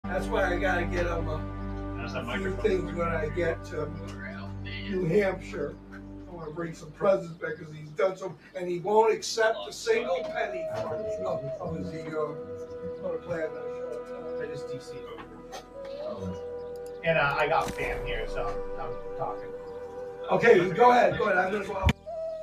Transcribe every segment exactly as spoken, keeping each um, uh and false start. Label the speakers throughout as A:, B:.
A: That's why I gotta get him a few things when I get to New Hampshire. I want to bring some presents back because he's done so, and he won't accept a single penny from me. Oh, oh, is he uh, going to play on that show?
B: I just D C'd. And uh, I got fam here, so I'm, I'm talking.
A: Okay, go ahead, go ahead. I'm gonna go out.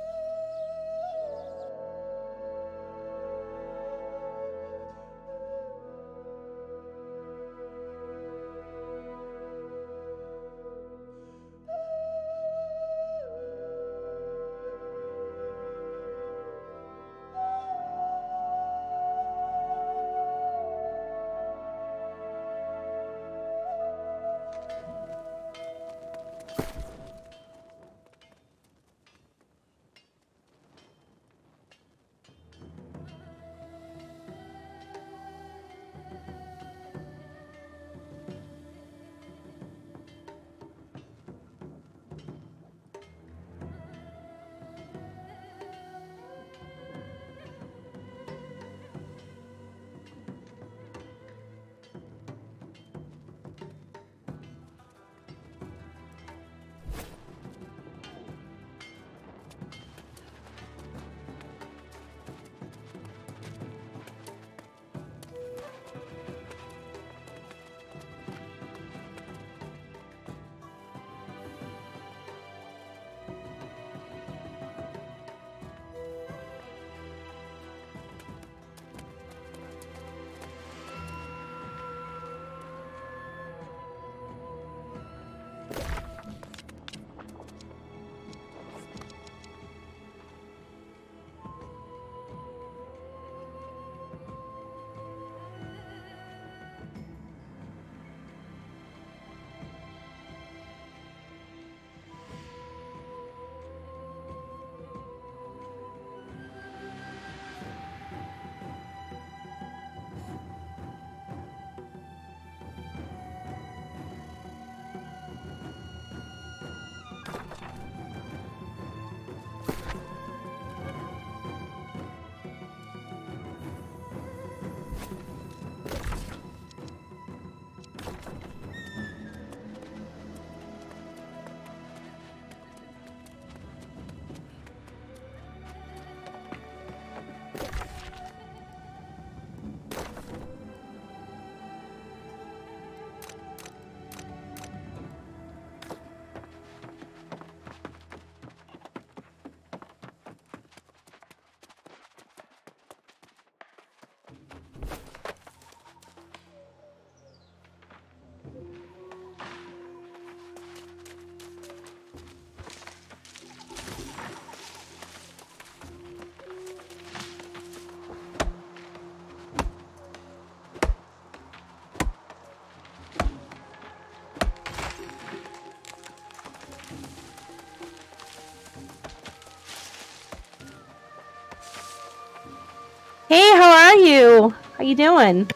C: Hey, how are you? How you doing?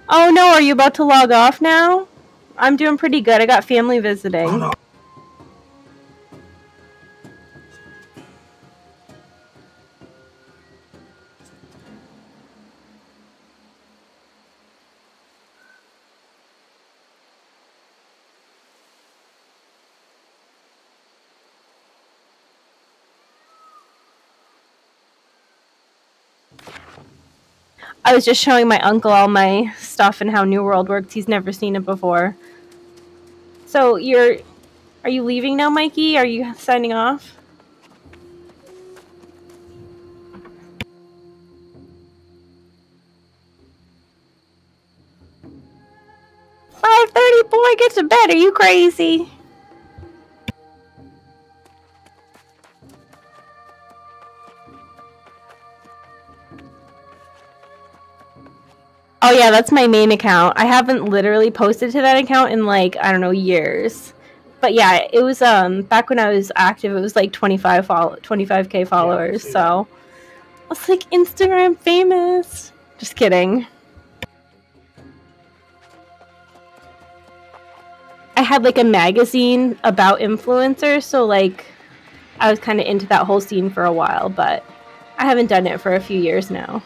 C: Oh no, are you about to log off now? I'm doing pretty good. I got family visiting. Oh, no. I was just showing my uncle all my stuff and how New World works. He's never seen it before. So you're, are you leaving now, Mikey? Are you signing off? five thirty, boy, get to bed. Are you crazy? Oh yeah, that's my main account. I haven't literally posted to that account in like, I don't know, years. But yeah, it was um back when I was active, it was like twenty-five follow twenty-five K followers. Yeah, so I was like Instagram famous. Just kidding. I had like a magazine about influencers, so like I was kind of into that whole scene for a while, but I haven't done it for a few years now.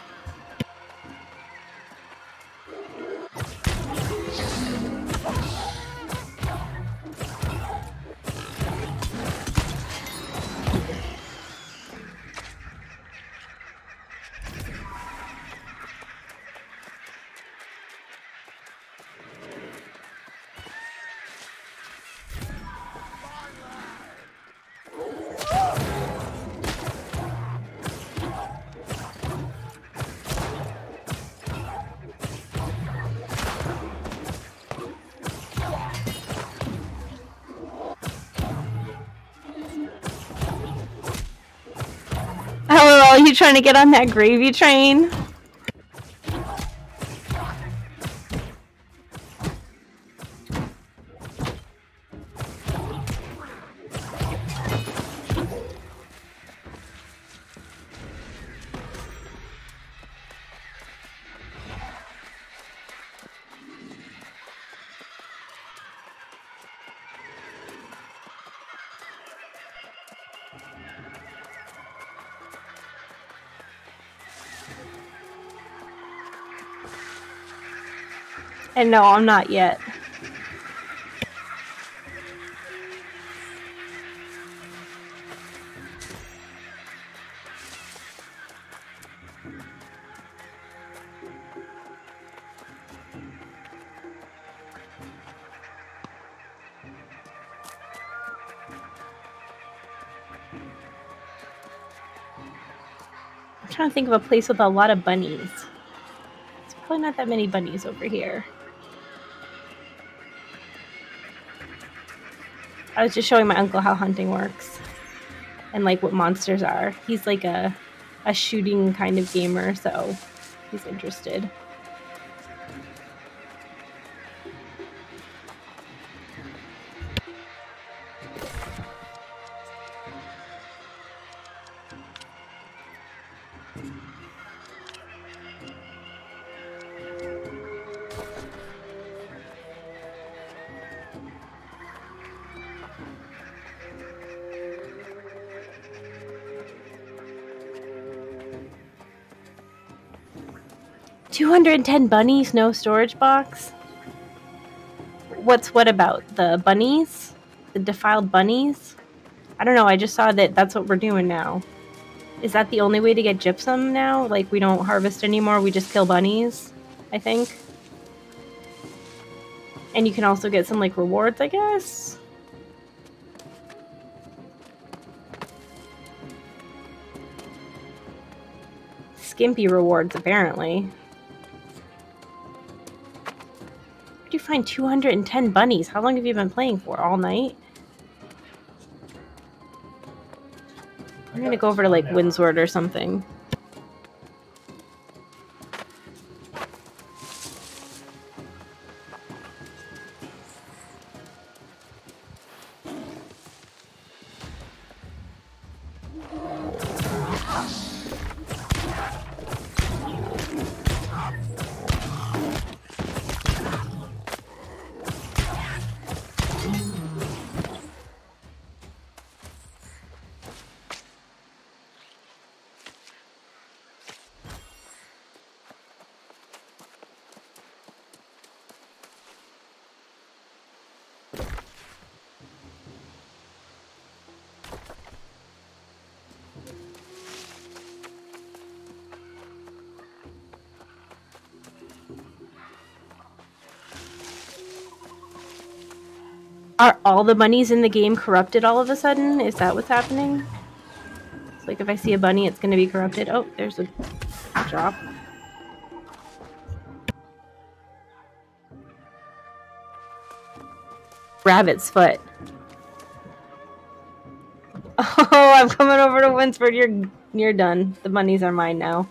C: Are you trying to get on that gravy train? And no, I'm not yet. I'm trying to think of a place with a lot of bunnies. There's probably not that many bunnies over here. I was just showing my uncle how hunting works and like what monsters are. He's like a a shooting kind of gamer, so he's interested. two hundred ten bunnies, no storage box? What's what about? The bunnies? The defiled bunnies? I don't know, I just saw that that's what we're doing now. Is that the only way to get gypsum now? Like, we don't harvest anymore, we just kill bunnies, I think? And you can also get some, like, rewards, I guess? Skimpy rewards, apparently. Where'd you find two hundred ten bunnies? How long have you been playing for? All night? I'm gonna go over to like Windsward or something. Are all the bunnies in the game corrupted all of a sudden? Is that what's happening? It's like if I see a bunny, it's going to be corrupted. Oh, there's a drop. Rabbit's foot. Oh, I'm coming over to Winsford. You're you're done. The bunnies are mine now.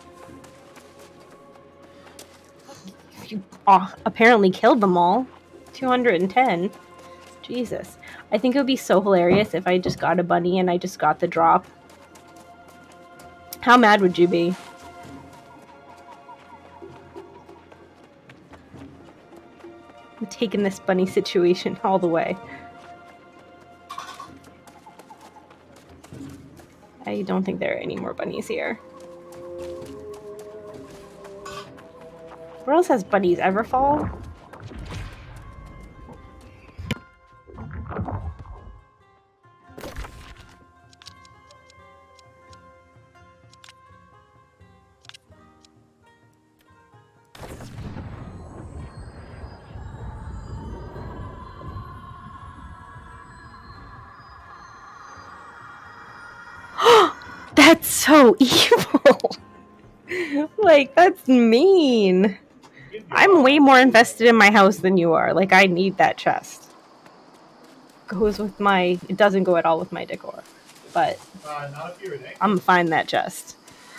C: You oh, apparently killed them all. two hundred ten. Jesus. I think it would be so hilarious if I just got a bunny and I just got the drop. How mad would you be? I'm taking this bunny situation all the way. I don't think there are any more bunnies here. Where else has bunnies? Everfall? That's so evil. Like, that's mean. I'm way more invested in my house than you are. Like, I need that chest. Goes with my... It doesn't go at all with my decor. But
B: Uh, not if you were there.
C: I'm gonna find that chest.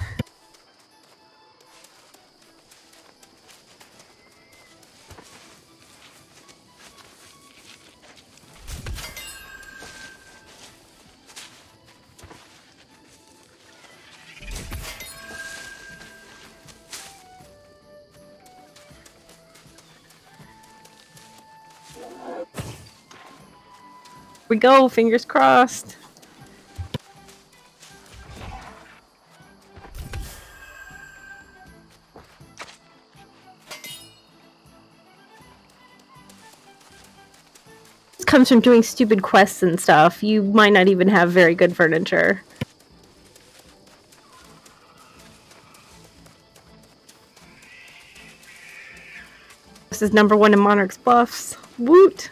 C: We go, fingers crossed. This comes from doing stupid quests and stuff. You might not even have very good furniture. This is number one in Monarch's buffs. Woot!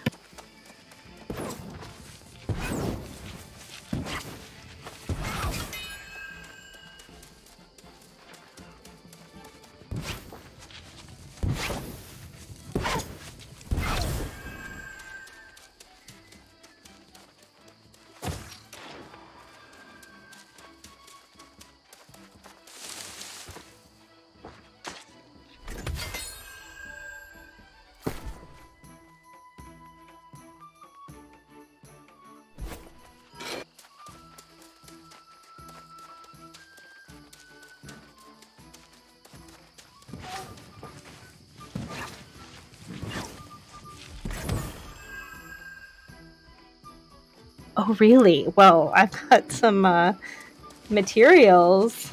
C: Oh, really? Well, I've got some uh, materials.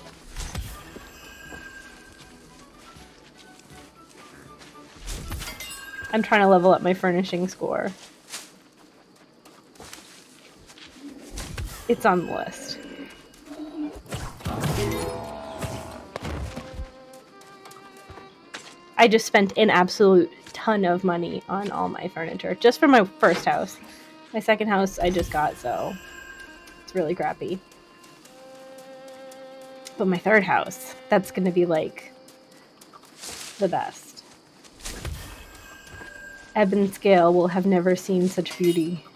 C: I'm trying to level up my furnishing score. It's on the list. I just spent an absolute ton of money on all my furniture, just for my first house. My second house I just got, so it's really crappy. But my third house, that's gonna be like the best. Eben Scale will have never seen such beauty.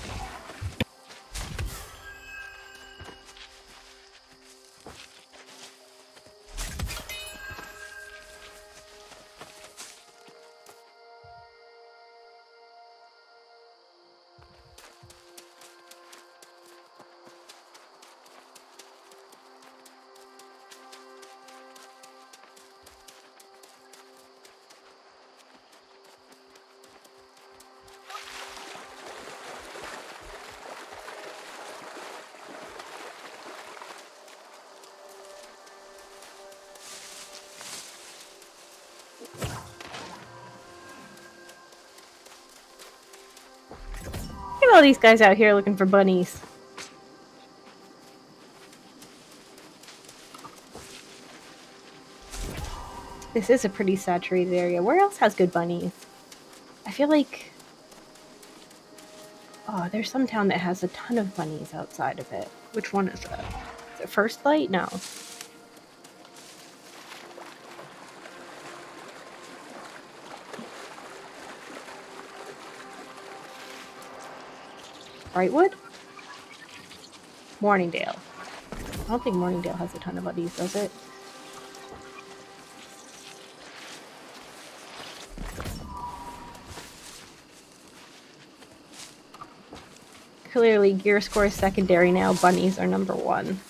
C: Look at all these guys out here looking for bunnies. This is a pretty saturated area. Where else has good bunnies? I feel like Oh, there's some town that has a ton of bunnies outside of it. Which one is that? Is it First Light? No. Brightwood? Morningdale. I don't think Morningdale has a ton of bunnies, does it? Clearly, gear score is secondary now. Bunnies are number one.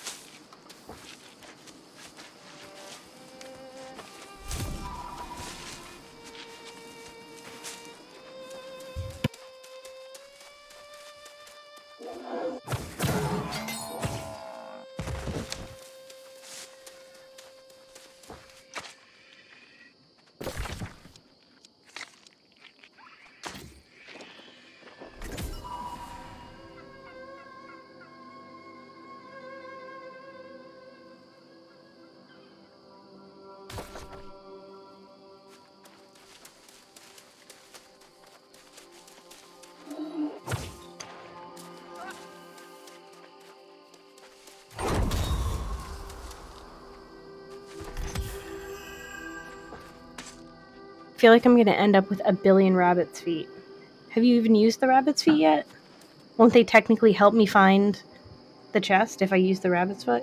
C: I feel like I'm going to end up with a billion rabbit's feet. Have you even used the rabbit's feet yet? Won't they technically help me find the chest if I use the rabbit's foot?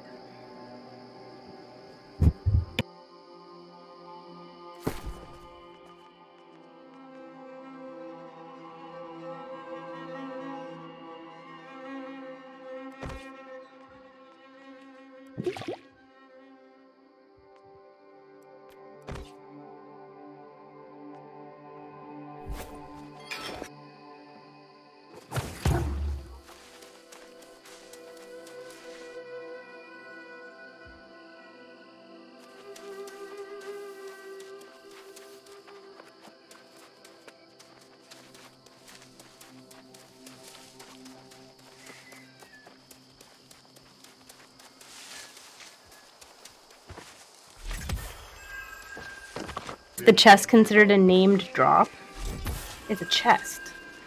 C: The chest considered a named drop? It's a chest.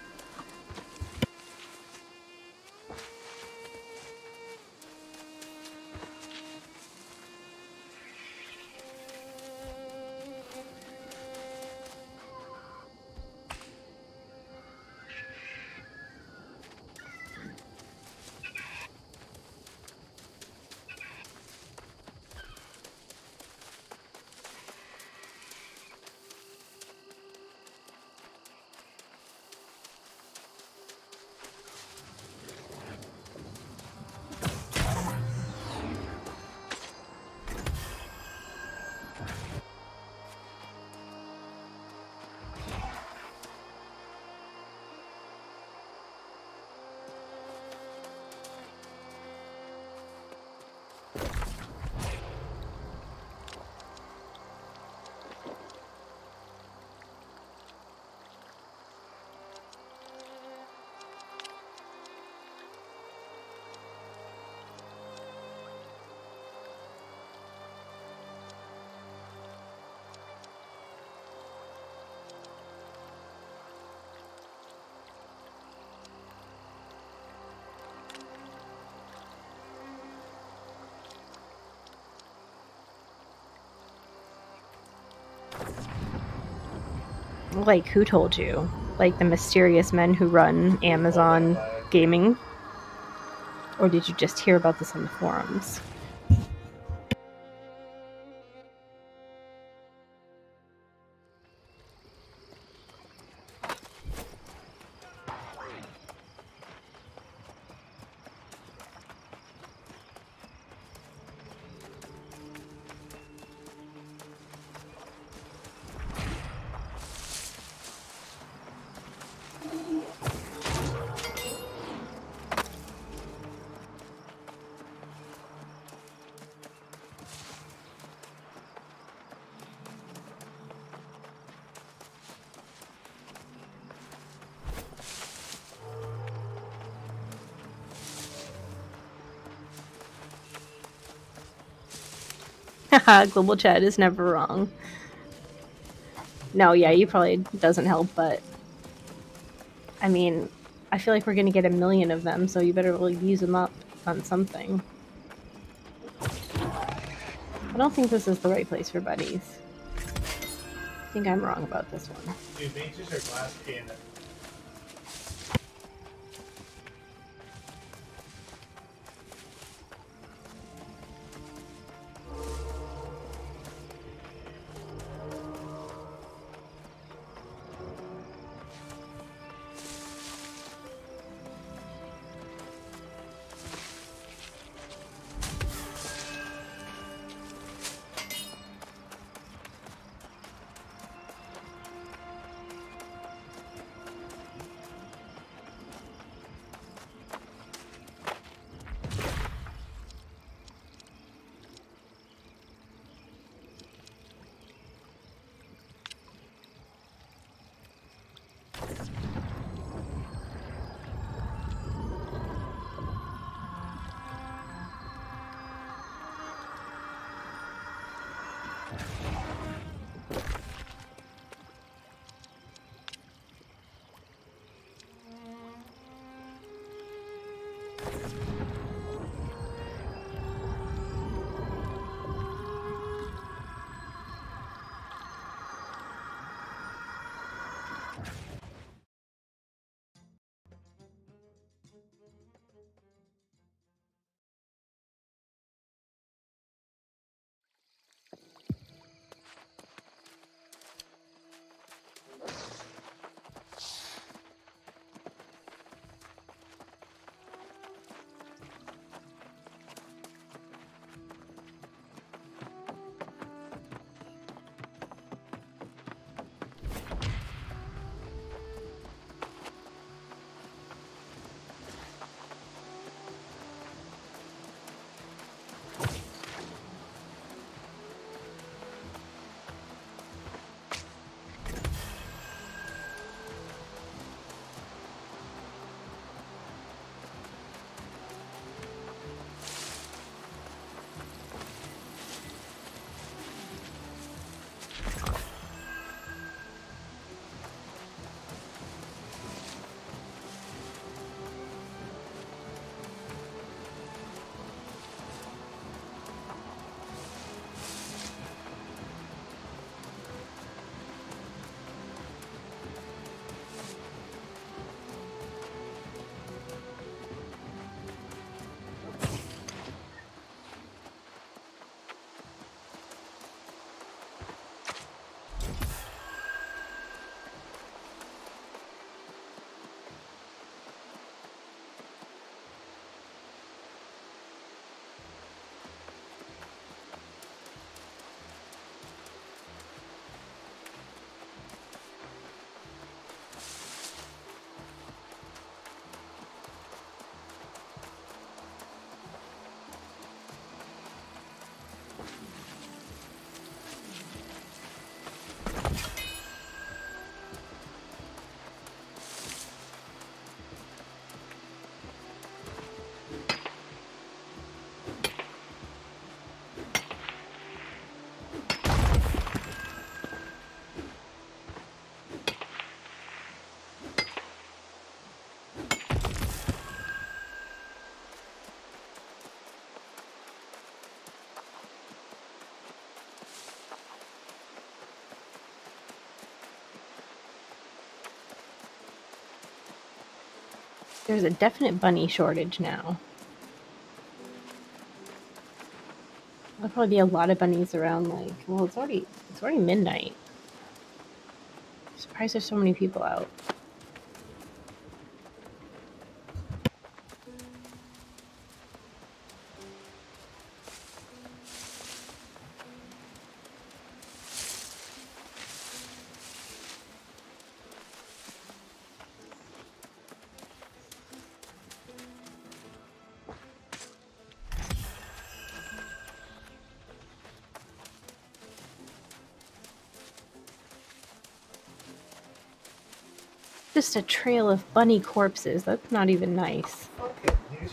C: Like, who told you? Like the mysterious men who run Amazon Gaming? Or did you just hear about this on the forums? Haha, global chat is never wrong. No, yeah, you probably doesn't help, but I mean, I feel like we're gonna get a million of them, so you better really use them up on something. I don't think this is the right place for buddies. I think I'm wrong about this one.
B: Dude, mages are glass cannon.
C: There's a definite bunny shortage now. There'll probably be a lot of bunnies around, like, well, it's already, it's already midnight. I'm surprised there's so many people out. Just a trail of bunny corpses. That's not even nice.
B: Okay, here's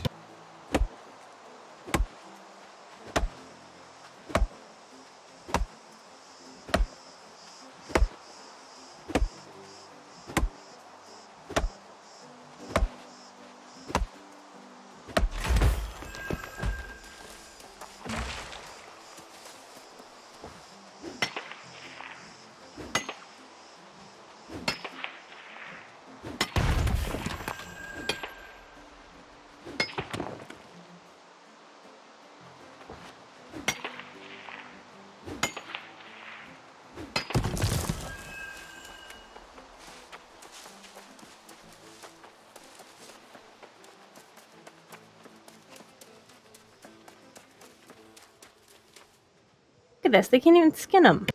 C: Look at this. They can't even skin them.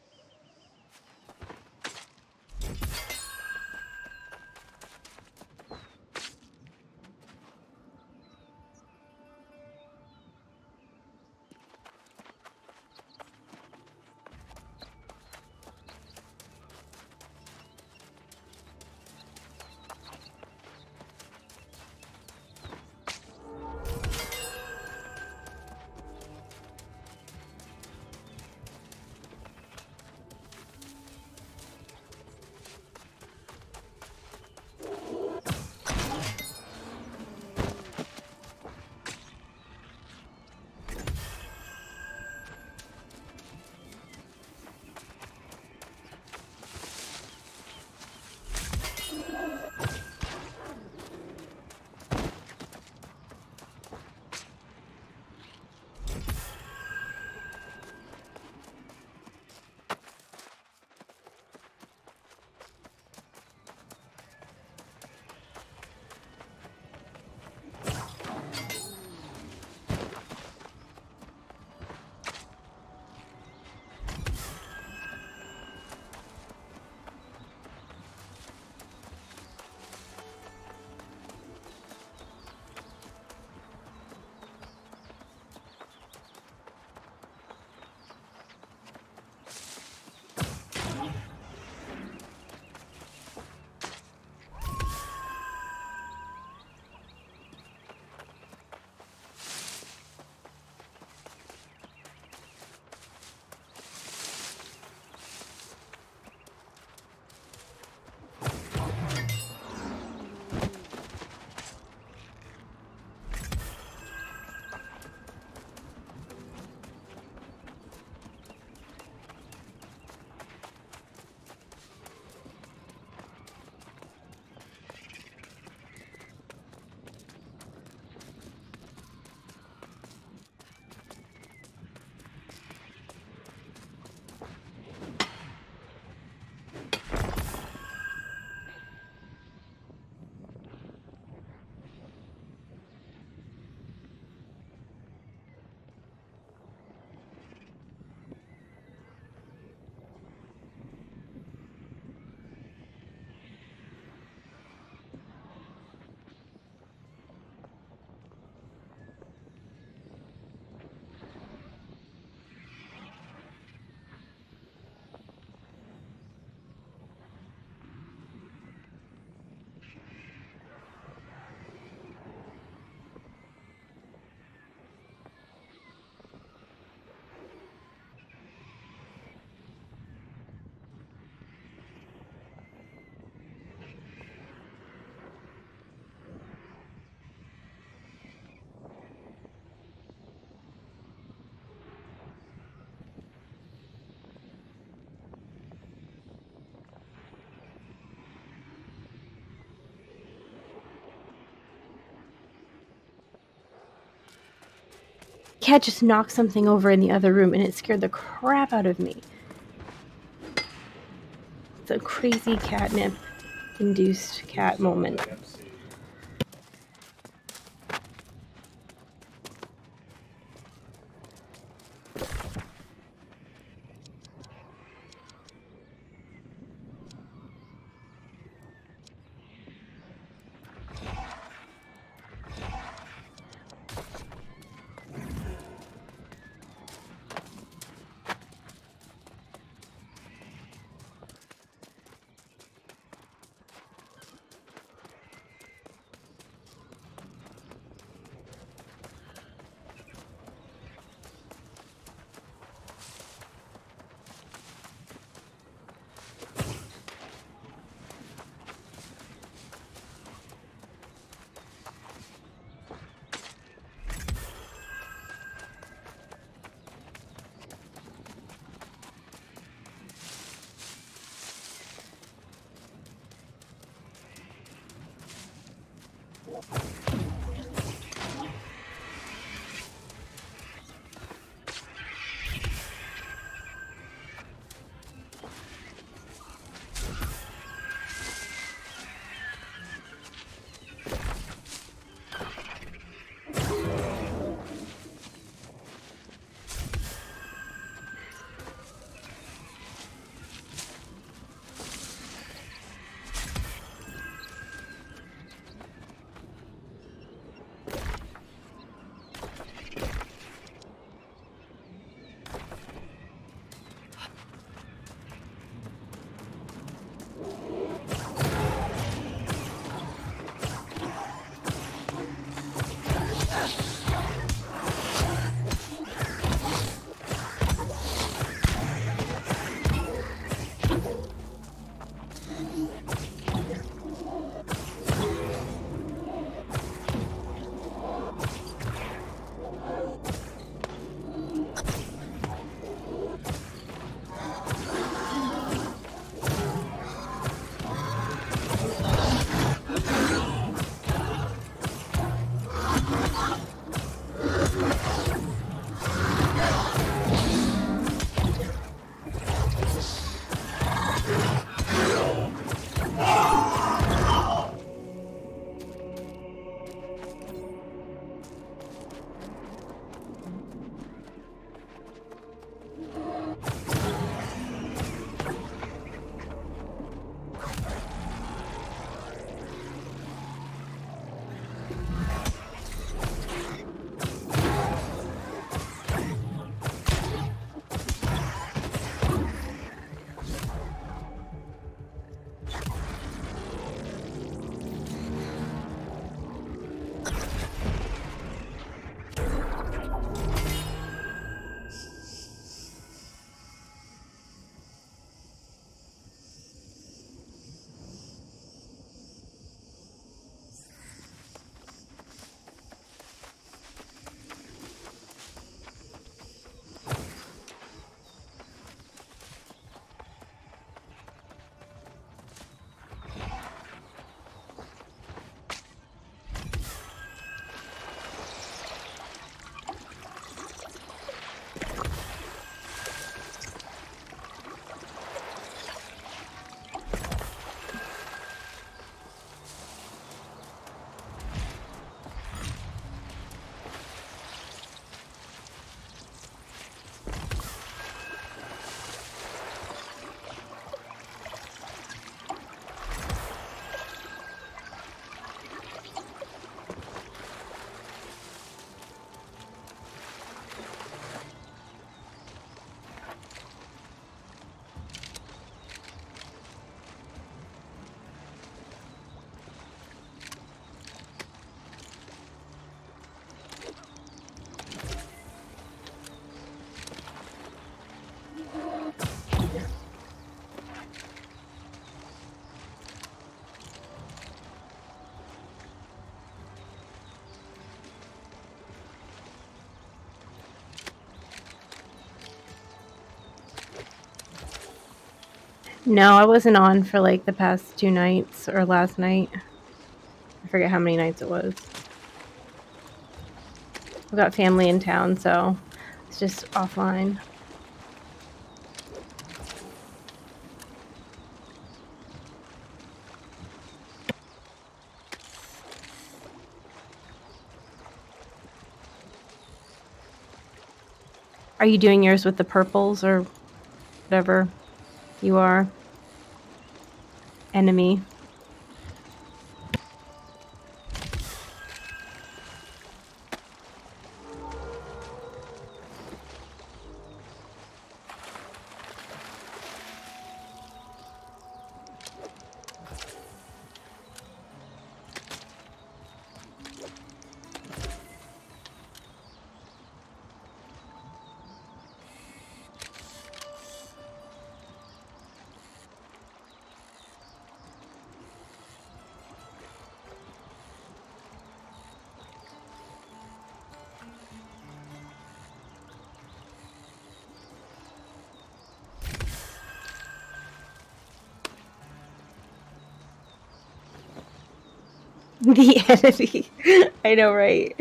C: Cat just knocked something over in the other room and it scared the crap out of me. It's a crazy catnip induced cat moment. No, I wasn't on for like the past two nights or last night. I forget how many nights it was. I've got family in town, so it's just offline. Are you doing yours with the purples or whatever you are? Enemy. The enemy. I know, right?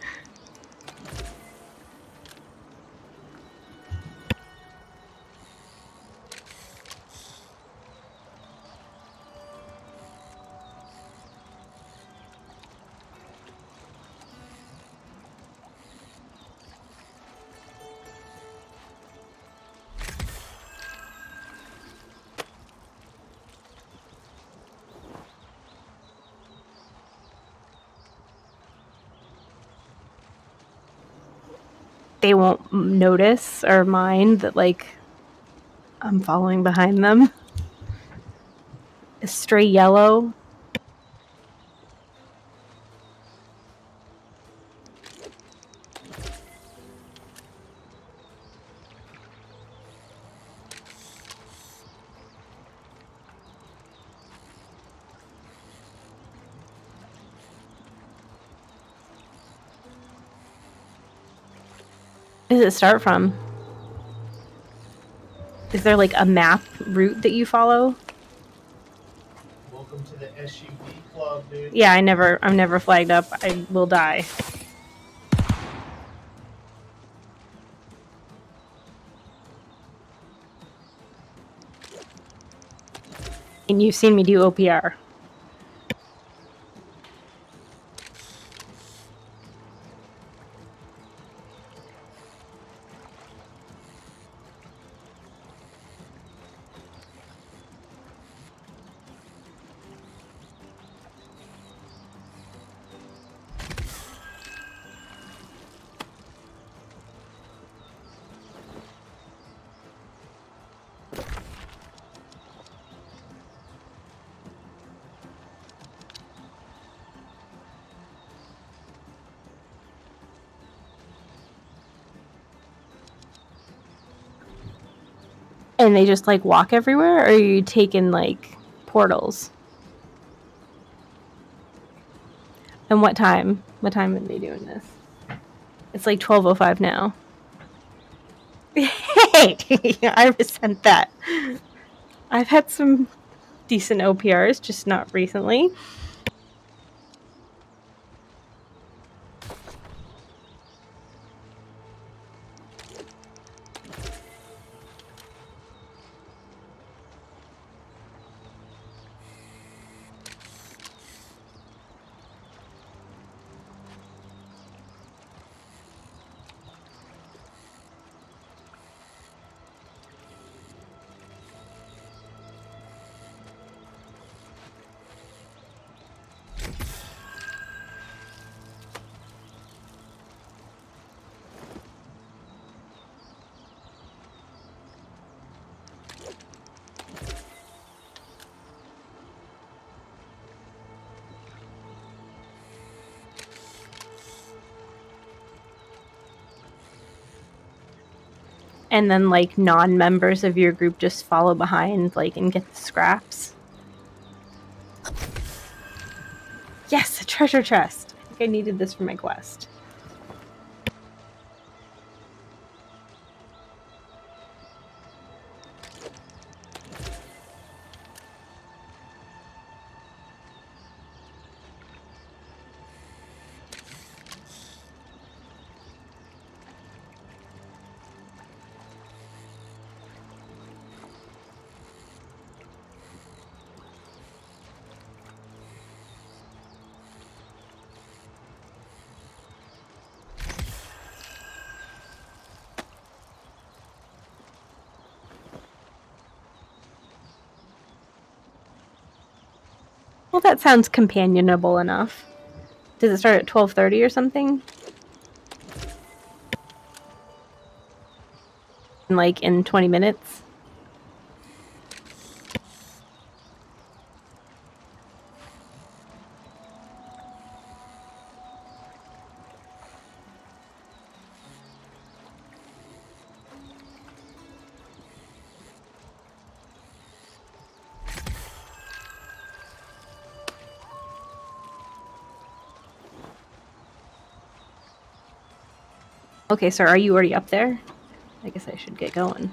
C: They won't notice or mind that, like, I'm following behind them. A stray yellow. Where does it start from? Is there like a map route that you follow?
B: Welcome to the S U V club, dude.
C: Yeah, I never, I'm never flagged up. I will die. And you've seen me do O P R. And they just like walk everywhere, or are you taking like portals? And what time? What time are they doing this? It's like twelve oh five now. Hey, I resent that. I've had some decent O P Rs, just not recently. And then like non-members of your group just follow behind, like, and get the scraps. Yes, a treasure chest. I think I needed this for my quest. Well, that sounds companionable enough. Does it start at twelve thirty or something? Like in twenty minutes? Okay, so are you already up there? I guess I should get going.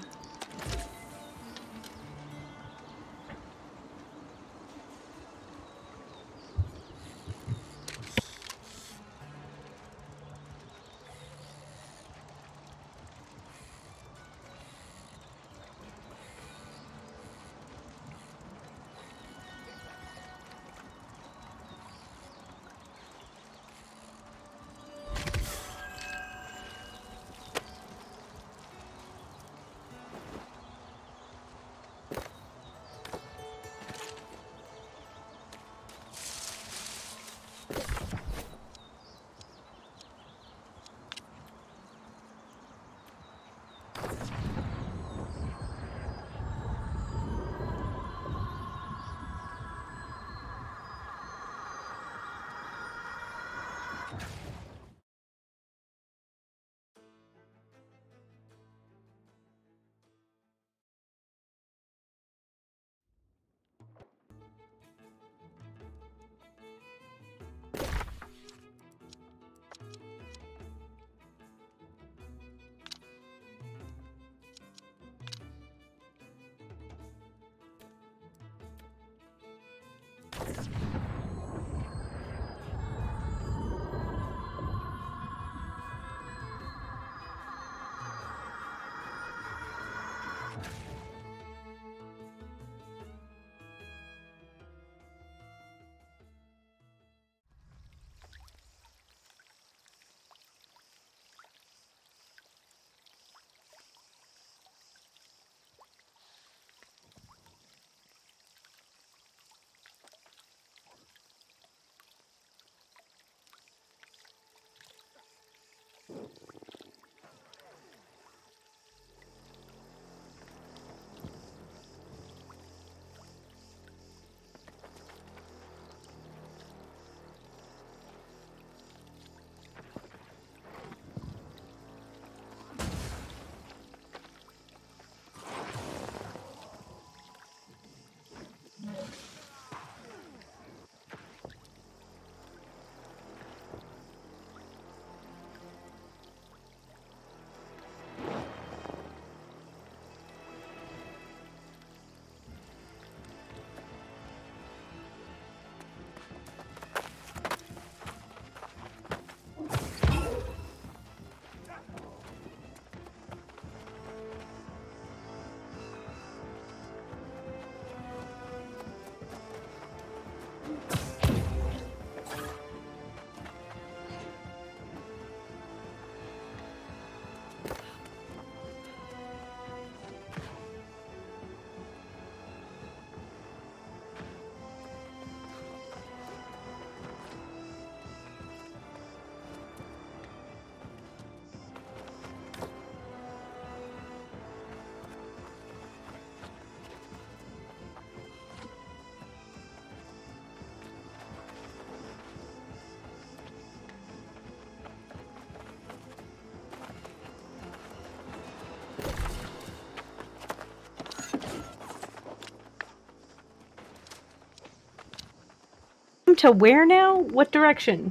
C: To where now? What direction?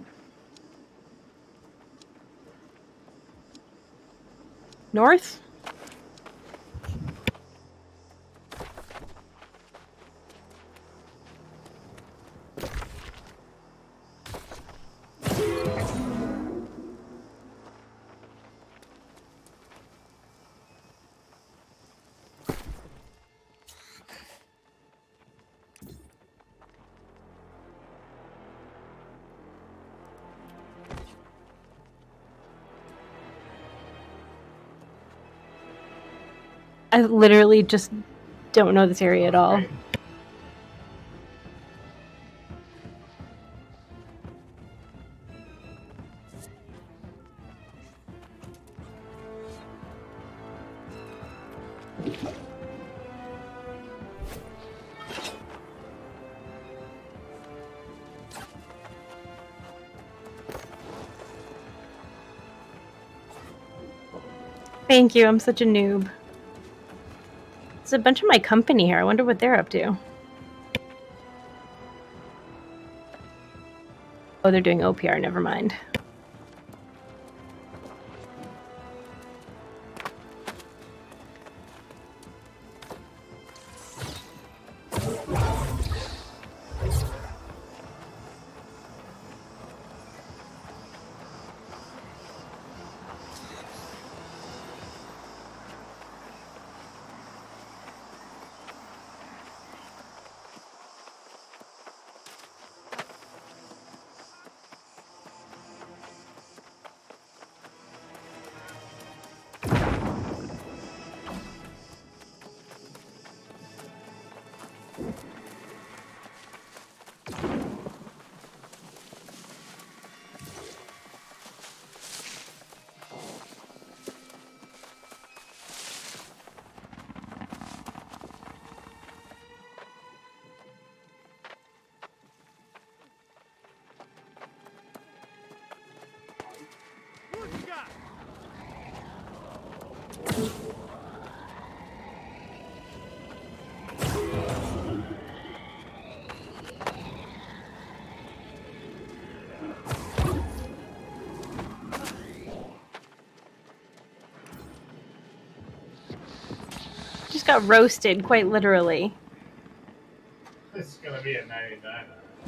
C: North? I literally just don't know this area at all. Thank you, I'm such a noob. There's a bunch of my company here. I wonder what they're up to. Oh, they're doing O P R, never mind. Just got roasted, quite literally.
B: It's gonna be a ninety-nine.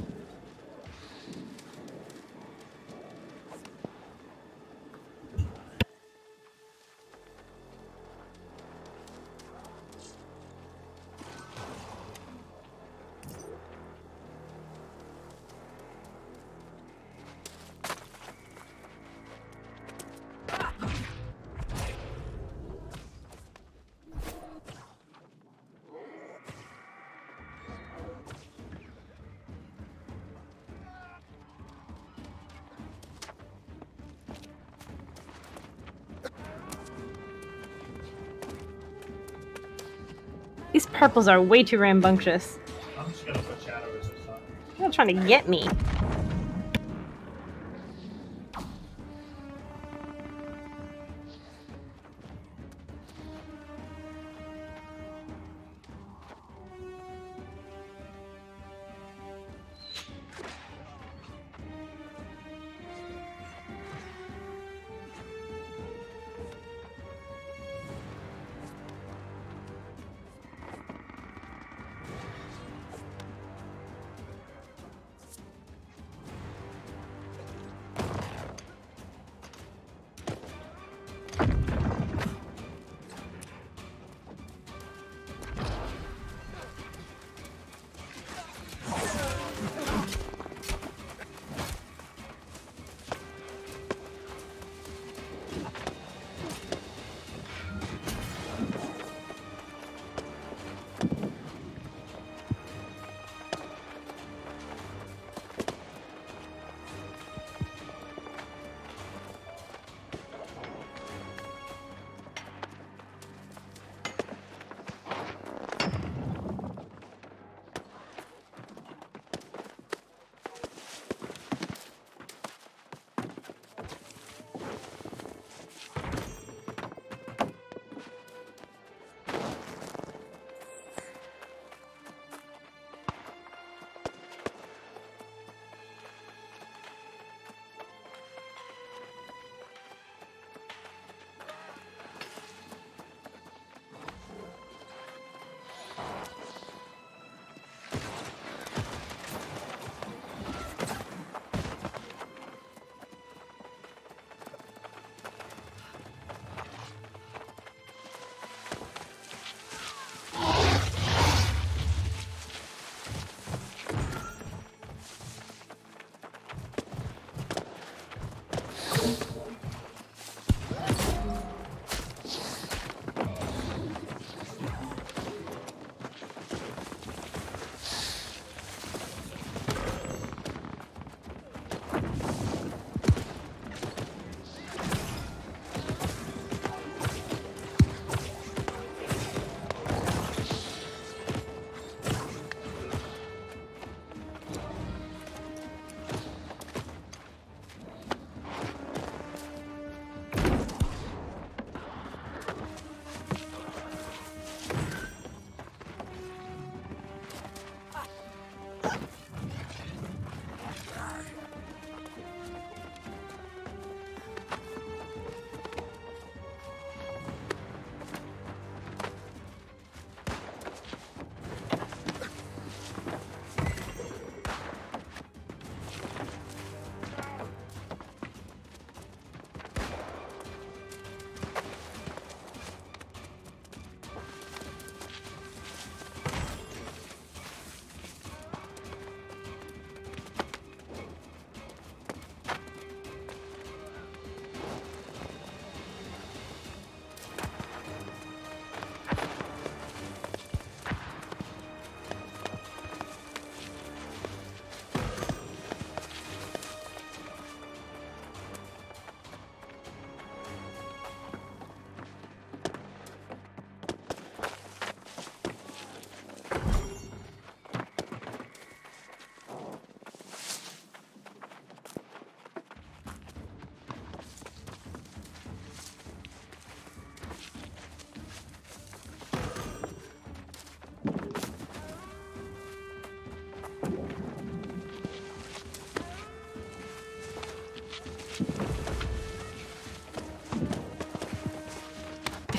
C: These purples are way too rambunctious.
B: I'm just gonna put shadow resist on.
C: You're not trying to get me.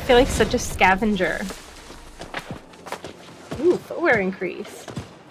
C: feel like such a scavenger. Ooh, footwear increase.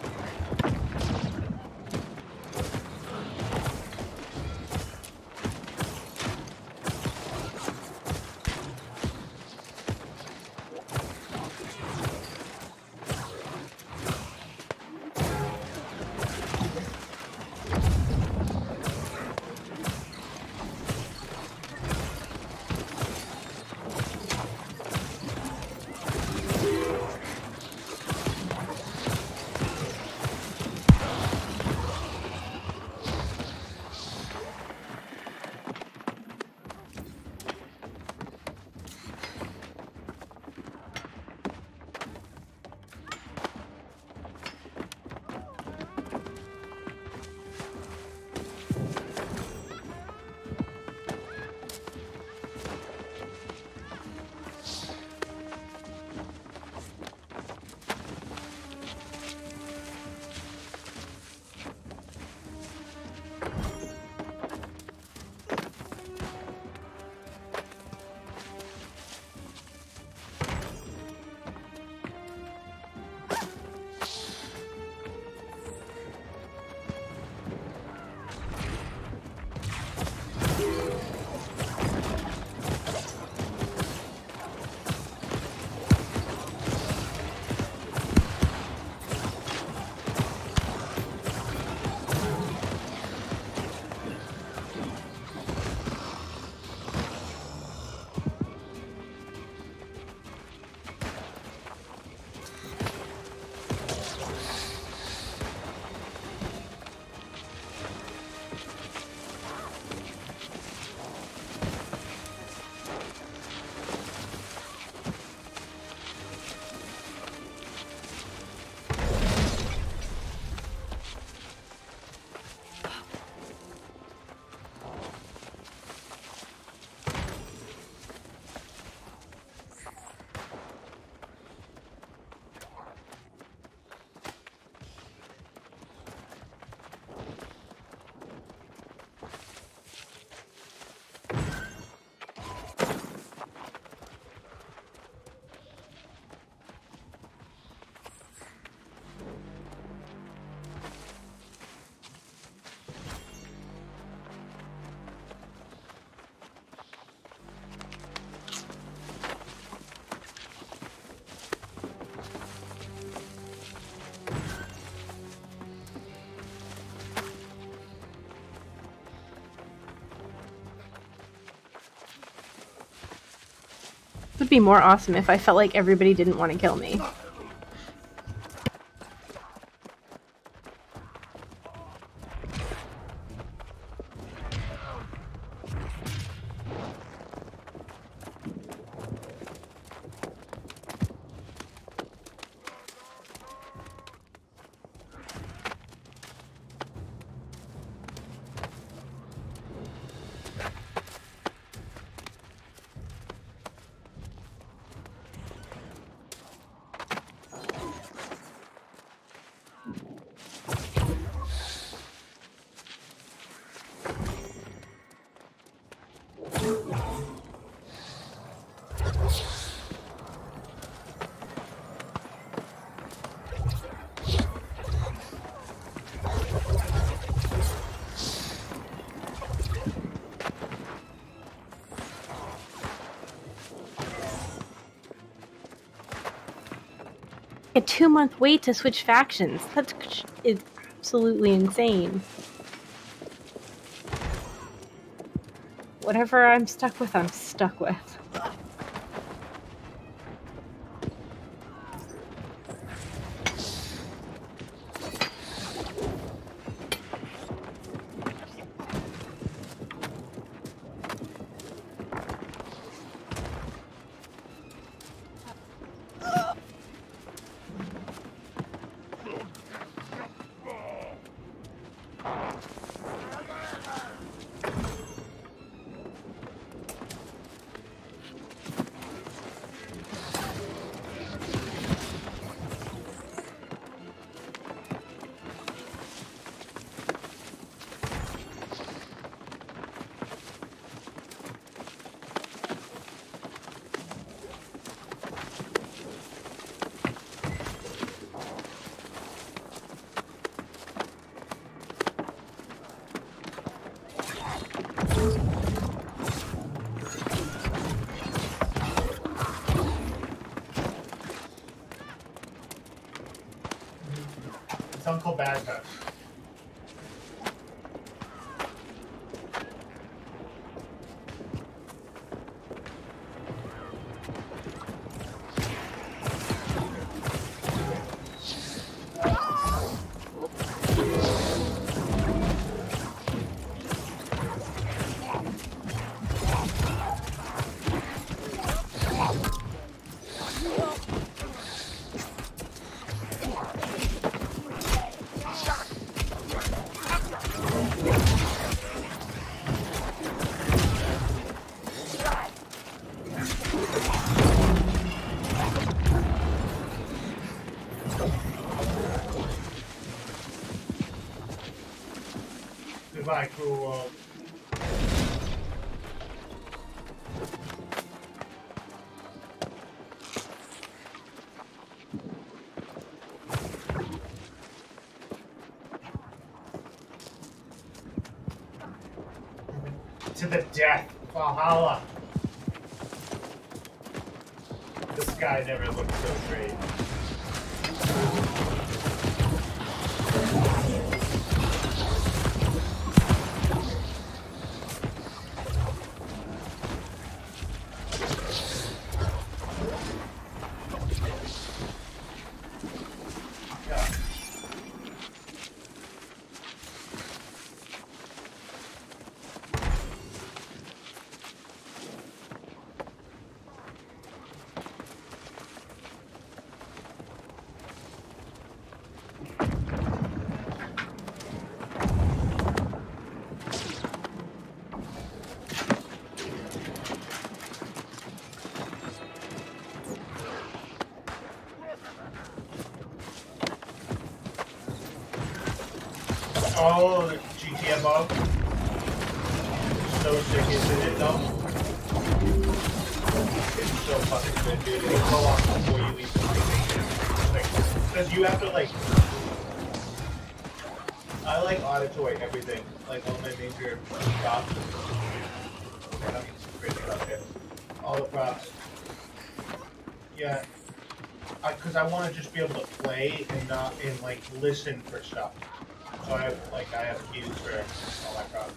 C: It would be more awesome if I felt like everybody didn't want to kill me. A two-month wait to switch factions. That's absolutely insane. Whatever I'm stuck with, I'm stuck with.
B: Uncle Badger. Goodbye, cruel world. To the death, Valhalla. This guy never looked so great. Oh, the G T M bug. So sick, isn't it, though? It's so fucking good, dude. It'll go on before you leave the freaking like, because you have to, like... I, like, auditory everything. Like, all my major props. Okay, I'm getting some crazy stuff here. All the props. Yeah. Because I, I want to just be able to play and not, and, like, listen for stuff. So I have, like, I have keys for all my props.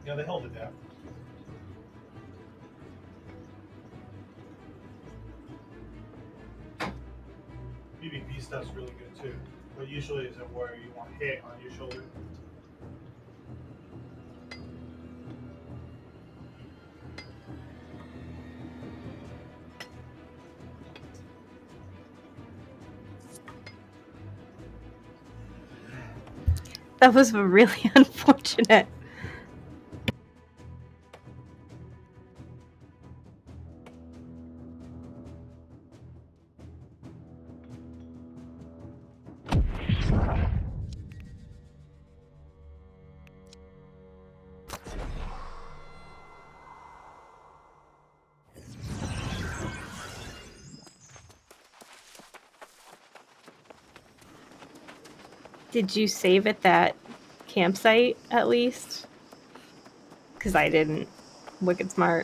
B: Yeah, they held it down. P V P stuff's really good too, but usually is it where you want to hit on your shoulder.
C: That was really unfortunate. Did you save at that campsite at least? Because I didn't. Wicked smart.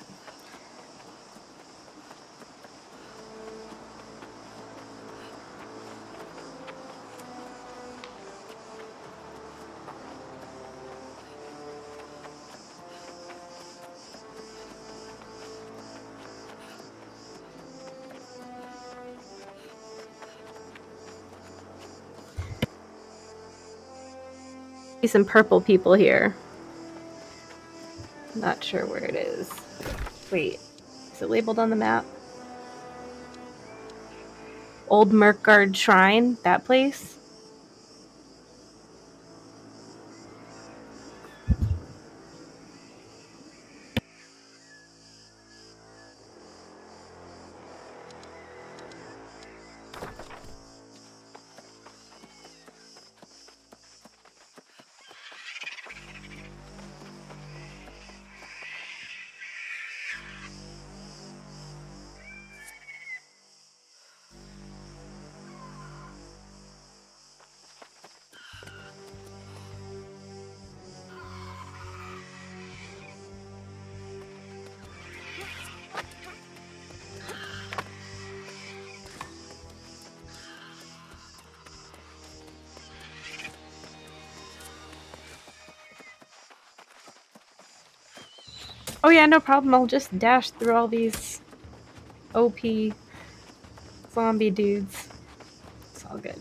C: Some purple people here. Not sure where it is. Wait, is it labeled on the map? Old Mirkgard Shrine, that place? Oh yeah, no problem. I'll just dash through all these O P zombie dudes. It's all good.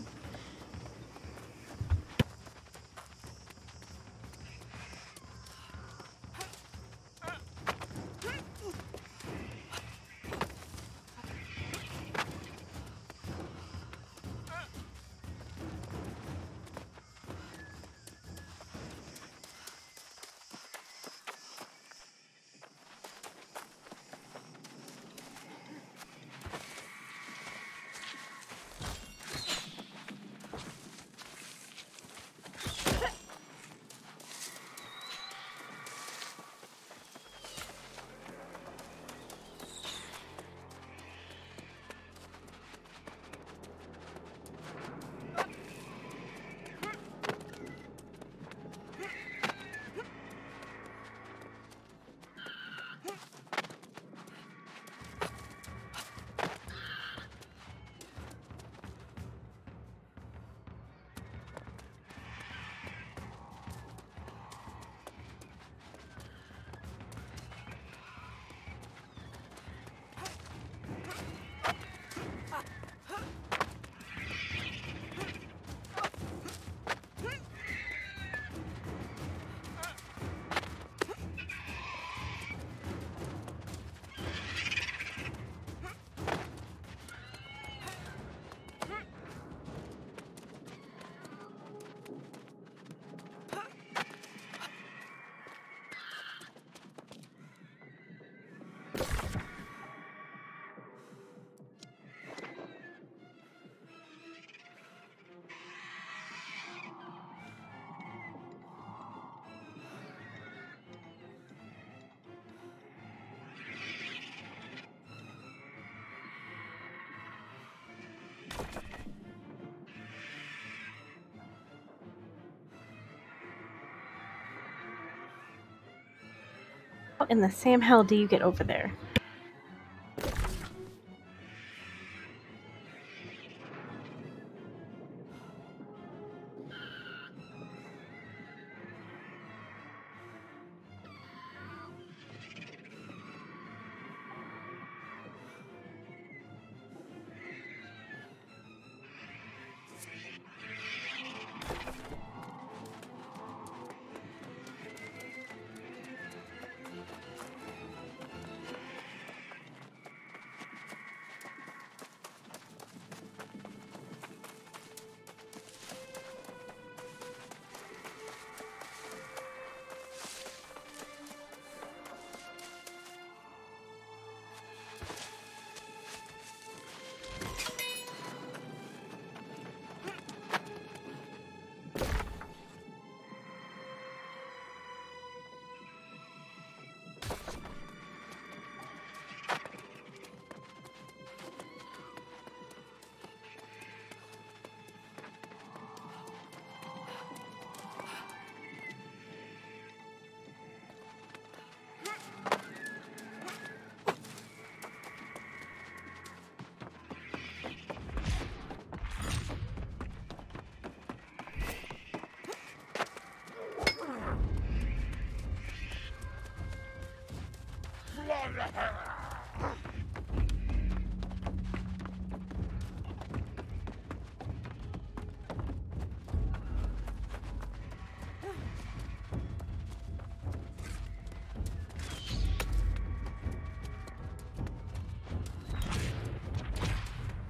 C: How in the Sam hell do you get over there?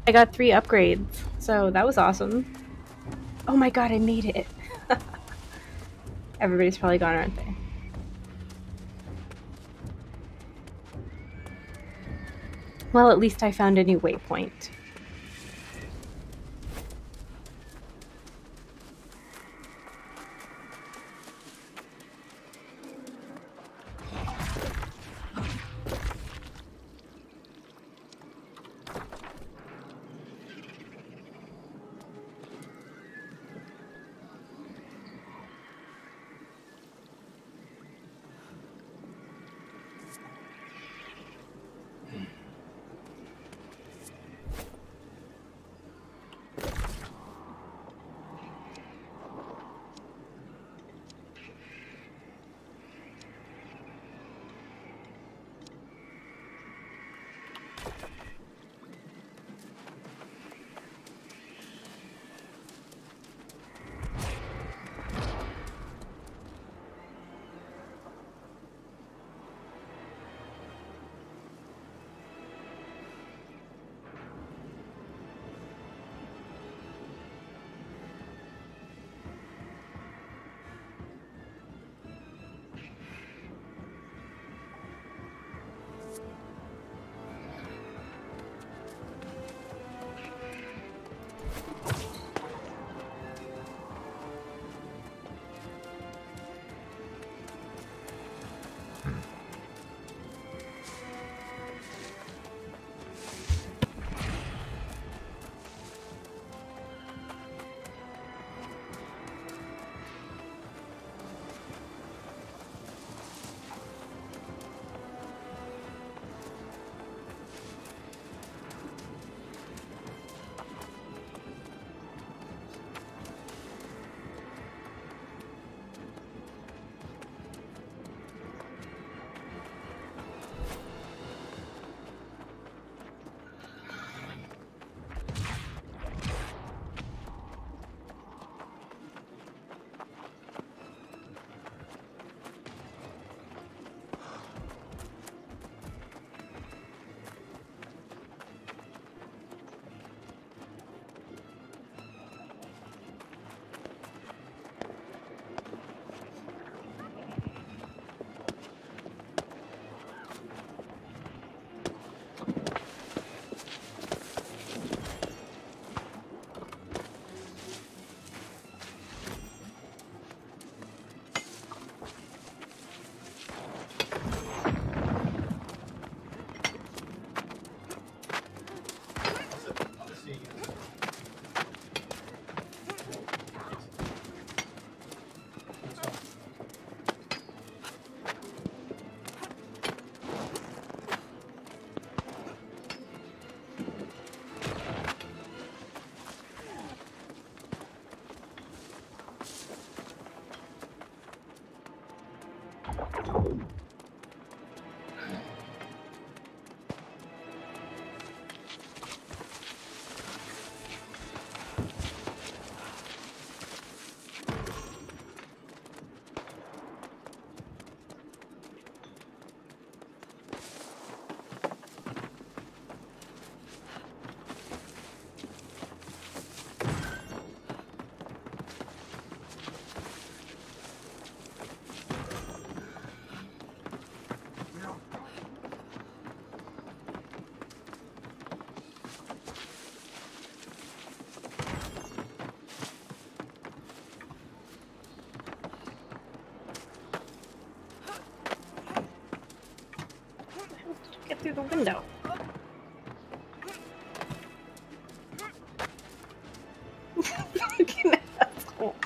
C: I got three upgrades, so that was awesome. Oh my god, I made it. Everybody's probably gone, aren't they? Well, at least I found a new waypoint. Get through the window. Fucking asshole.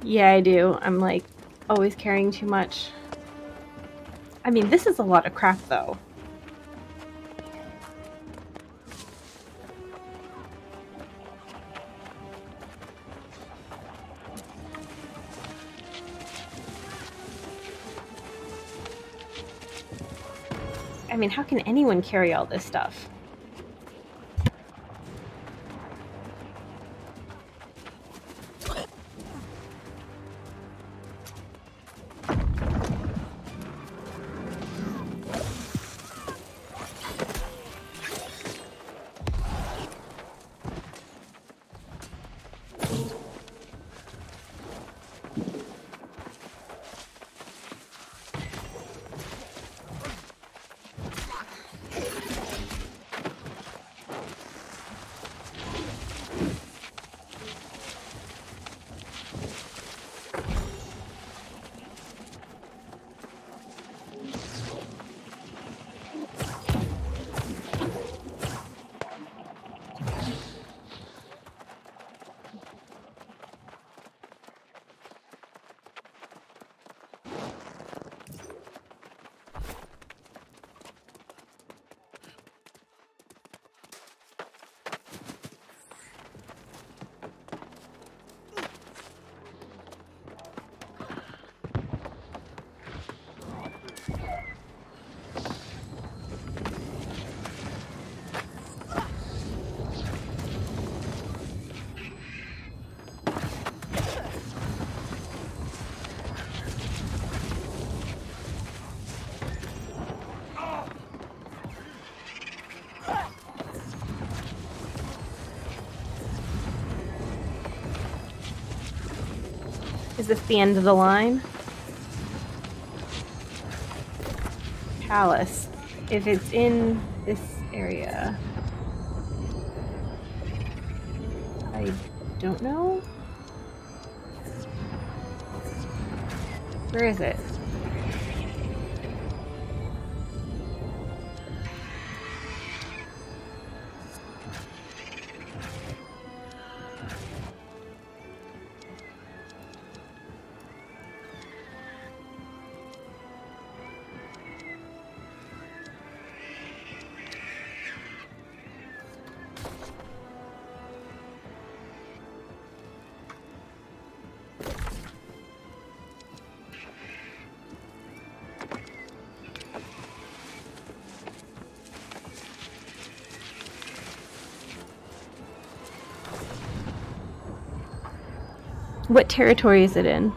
C: Yeah, I do. I'm like always carrying too much. I mean, this is a lot of crap though. I mean, how can anyone carry all this stuff? Is this the end of the line? Palace. If it's in this area... I don't know? Where is it? What territory is it in?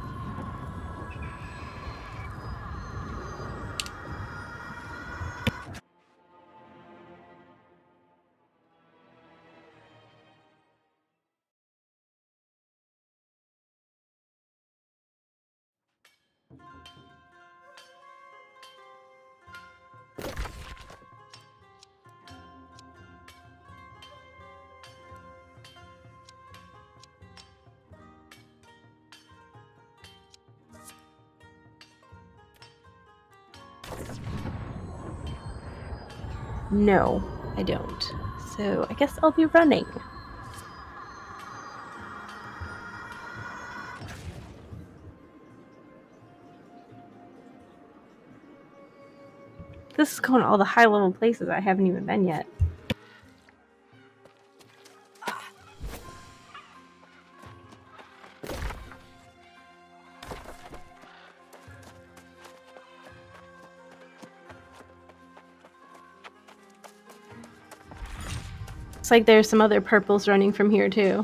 C: No, I don't. So I guess I'll be running. This is going to all the high level places I haven't even been yet. Looks like there's some other purples running from here too.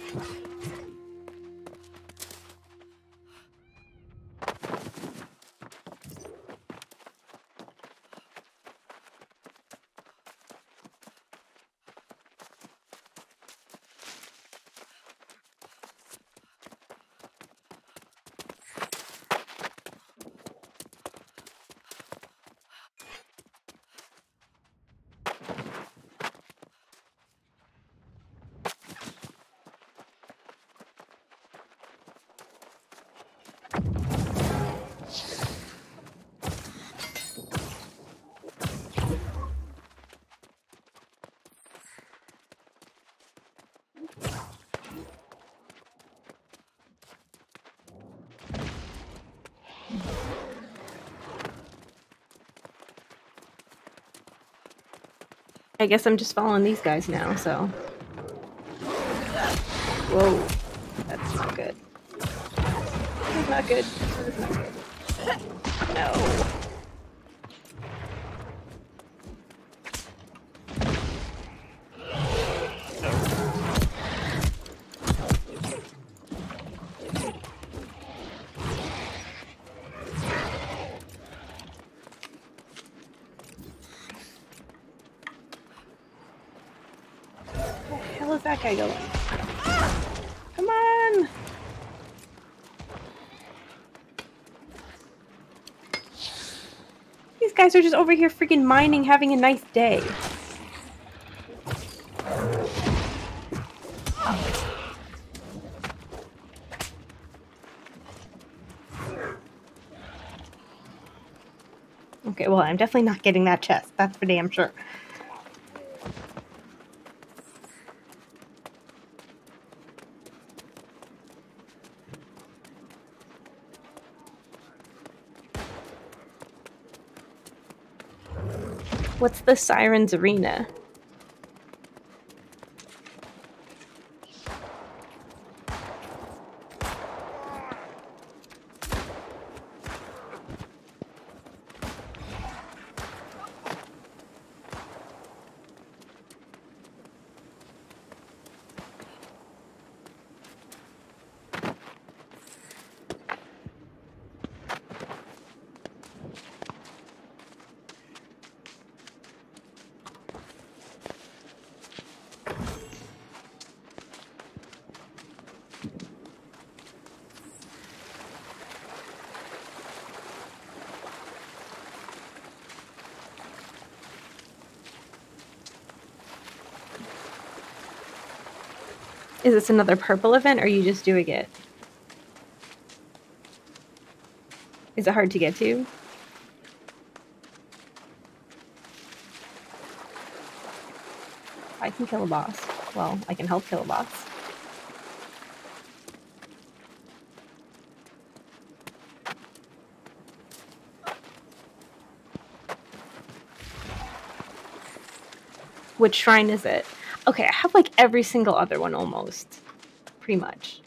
C: I guess I'm just following these guys now, so. Whoa. That's not good. That's not good. That's not good. No. Where's that guy going? Come on! These guys are just over here freaking mining, having a nice day. Okay, well, I'm definitely not getting that chest. That's for damn sure. What's the Siren's Arena? Is this another purple event, or are you just doing it? Is it hard to get to? I can kill a boss. Well, I can help kill a boss. Which shrine is it? Okay, I have like every single other one almost. Pretty much.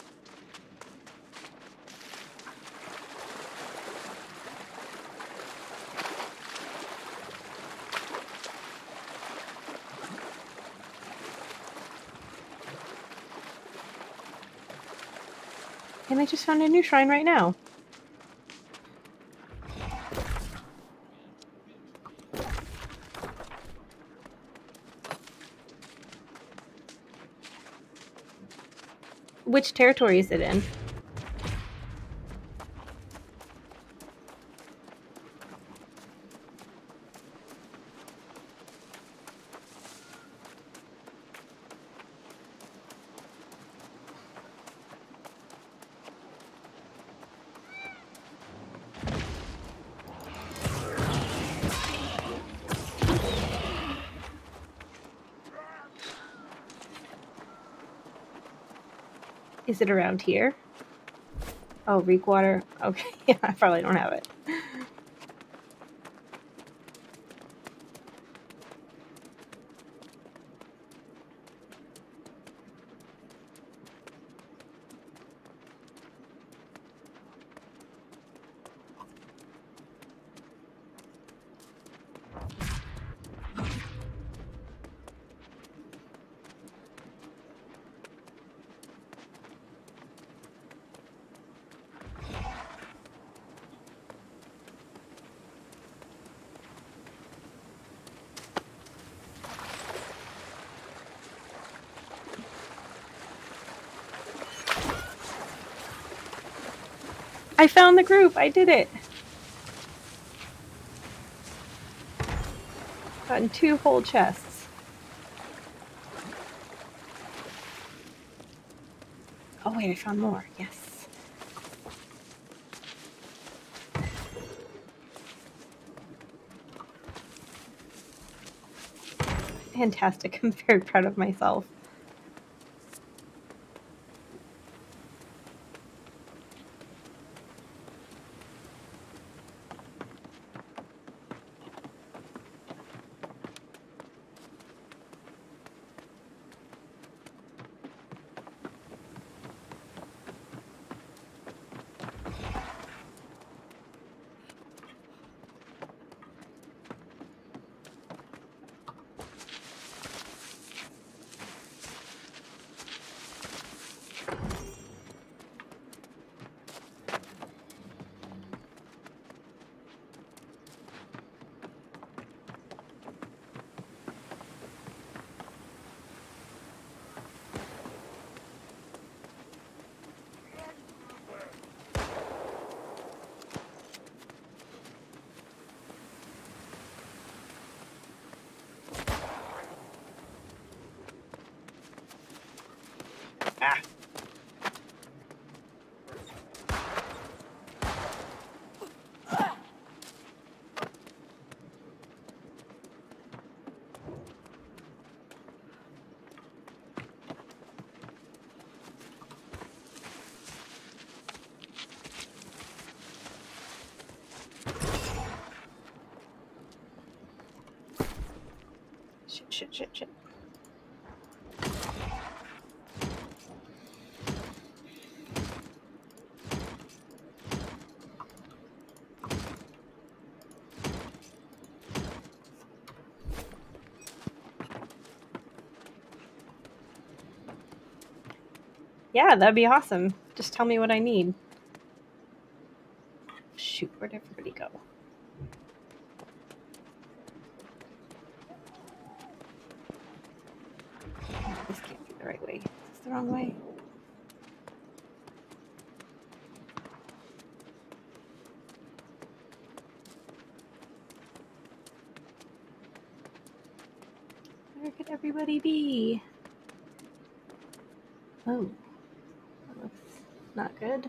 C: And I just found a new shrine right now. Which territory is it in? Is it around here? Oh, Reek water. Okay, yeah, I probably don't have it. I found the group. I did it. Gotten two whole chests. Oh wait, I found more. Yes. Fantastic. I'm very proud of myself. Ah. Shit, shit, shit, shit. Yeah, that'd be awesome. Just tell me what I need. Shoot, where'd everybody go? This can't be the right way. Is this the wrong way? Where could everybody be? Oh, that looks not good.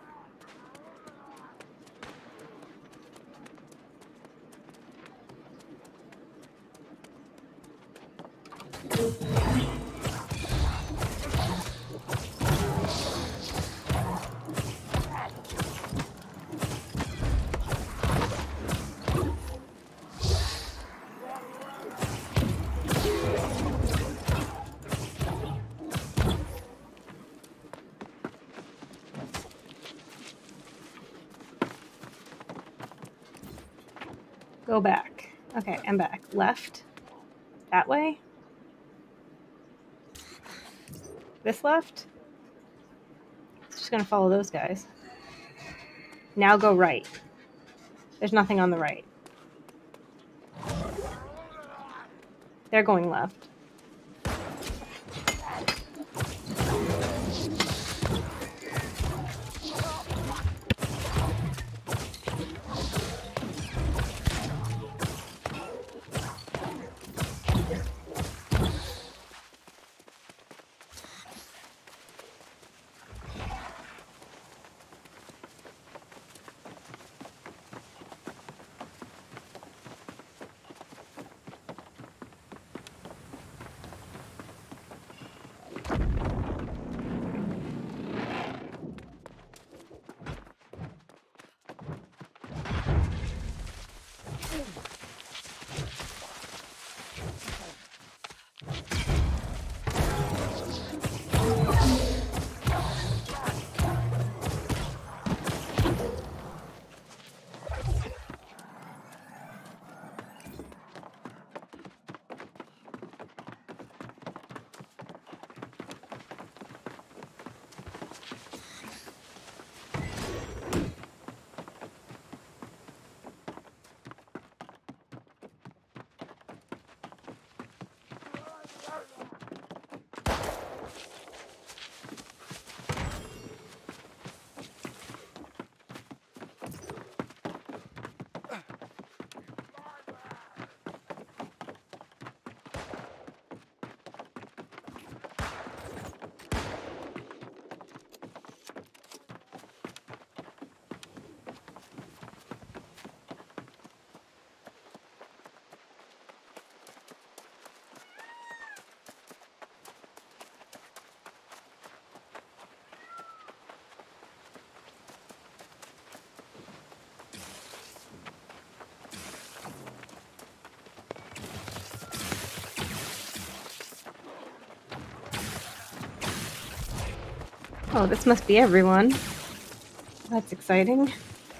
C: Go back. Okay, I'm back. Left. That way? This left? It's just gonna follow those guys. Now go right. There's nothing on the right. They're going left. Oh, this must be everyone. That's exciting.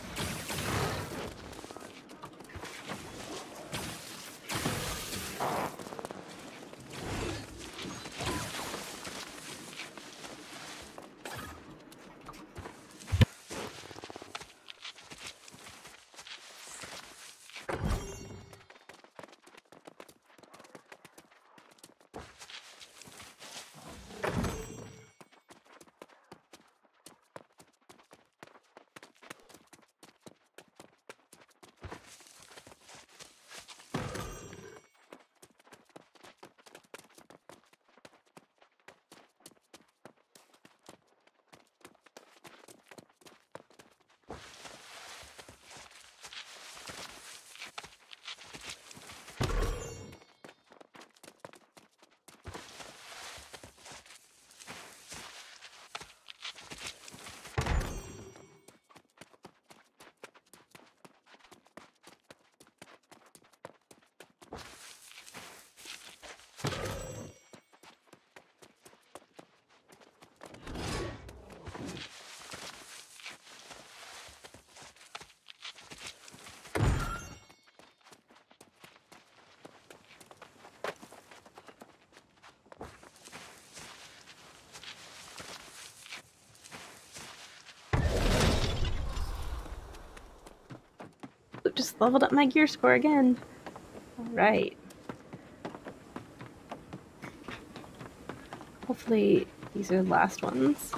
C: Just leveled up my gear score again. Alright. Hopefully these are the last ones.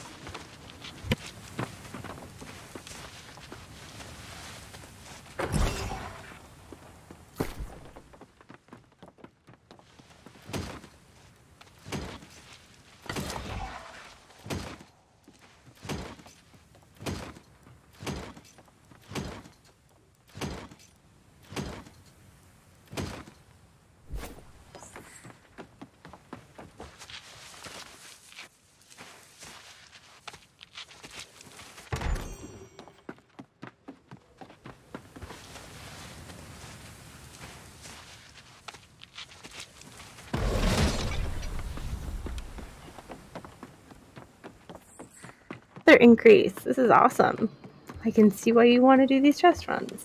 C: Increase. This is awesome. I can see why you want to do these chest runs.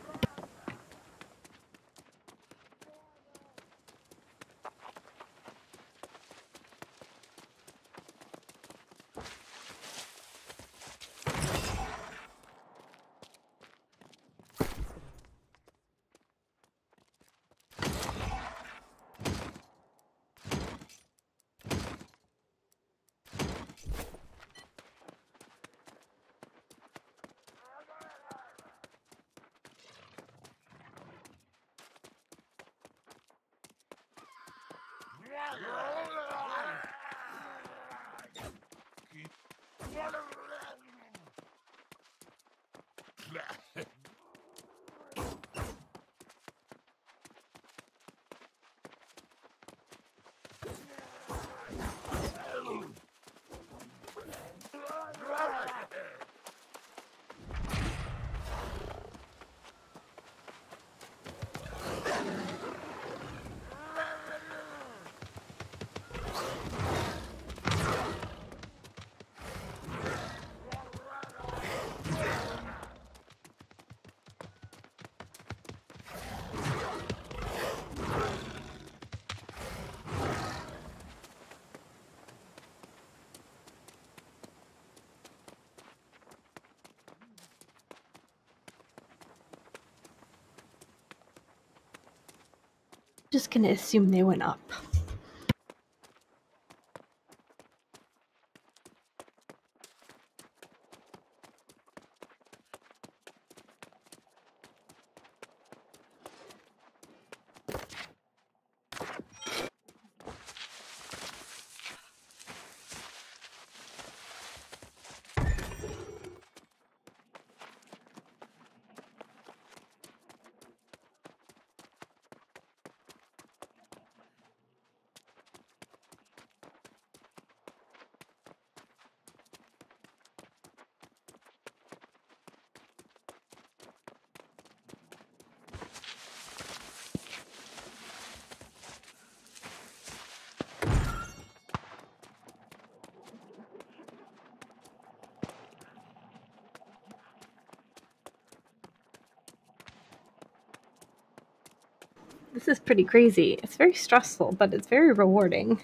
C: Just gonna assume they went up. This is pretty crazy. It's very stressful, but it's very rewarding.